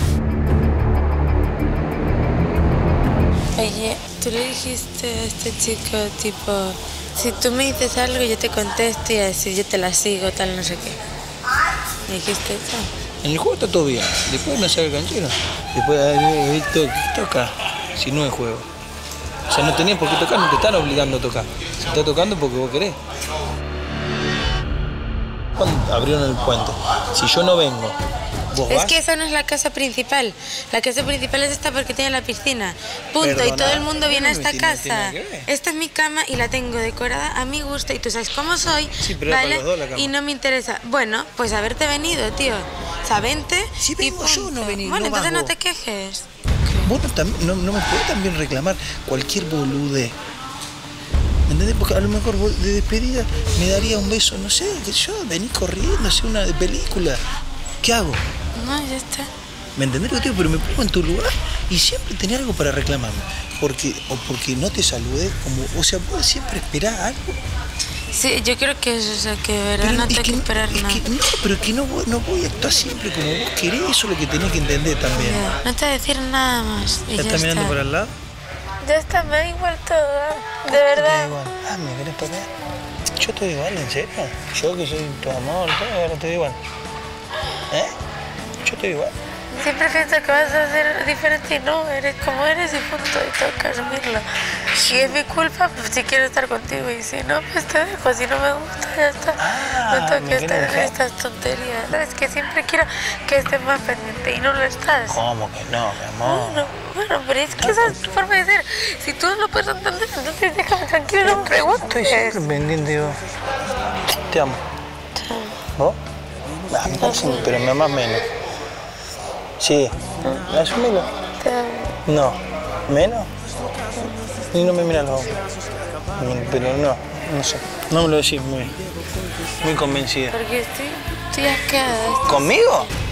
Oye, tú le dijiste a este chico, tipo, si tú me dices algo, yo te contesto y a decir, yo te la sigo, tal, no sé qué. ¿Me dijiste eso? En el juego está todo bien, después me saca el canchero. Después, eh, ¿qué toca? Si no es juego. O sea, no tenías por qué tocar, no te están obligando a tocar. Se está tocando porque vos querés. Cuando abrieron el puente, si yo no vengo, vos Es vas. que esa no es la casa principal. La casa principal es esta porque tiene la piscina. Punto. Perdona, y todo el mundo viene a no esta tiene- no casa. tiene nada que ver. Esta es mi cama y la tengo decorada a mi gusto. Y tú sabes cómo soy. Sí, pero era ¿vale? para los dos la cama. Y no me interesa. Bueno, pues haberte venido, tío. O sea, vente. Si vengo yo, no venís, Bueno, no entonces vas no te vos. quejes. Vos no, tam- no, no me podés también reclamar cualquier boludez. ¿Me entendés? Porque a lo mejor vos de despedida me daría un beso, no sé, que yo, vení corriendo, hacer una de película. ¿Qué hago? No, ya está. ¿Me entendés lo que te digo? Pero me pongo en tu lugar y siempre tenés algo para reclamarme. Porque, o porque no te saludé, como, o sea, vos siempre esperás algo. Sí, yo creo que eso, o sea, que de verdad Pero no es tengo que que- esperar es nada. que no, pero que no, voy- no voy a actuar siempre como vos querés, eso es lo que tenés que entender también. Ya, no te voy a decir nada más. Y ¿Ya ya estás mirando está. para el lado? Ya está, me da igual todo. De verdad. Ah, ¿me querés tocar? Yo te doy igual, ¿en serio? Yo que soy tu amor, todo, ahora te doy igual. ¿Eh? Yo te doy igual. Siempre pienso que vas a ser diferente y no, eres como eres y punto, y tengo que asumirlo. Si es mi culpa, pues si quiero estar contigo y si no, pues te dejo, si no me gusta, ya está. no tengo ¿me que estar quieres en dejar? estas tonterías. Sabes que siempre quiero que estés más pendiente y no lo estás. ¿Cómo que no, mi amor? Bueno, bueno, pero es que esa es tu forma de ser. Si tú no lo puedes entender, entonces déjame tranquilo, no me preguntes. Estoy siempre pendiente, yo. Te amo. ¿Vos? Ah, me parece, pero me amas menos. Sí. Asumilo. Te amo. No. ¿Menos? Y no me miras los ojos. Pero no. No sé, no me lo decís muy, muy convencida. Porque estoy, estoy asqueada. ¿Conmigo?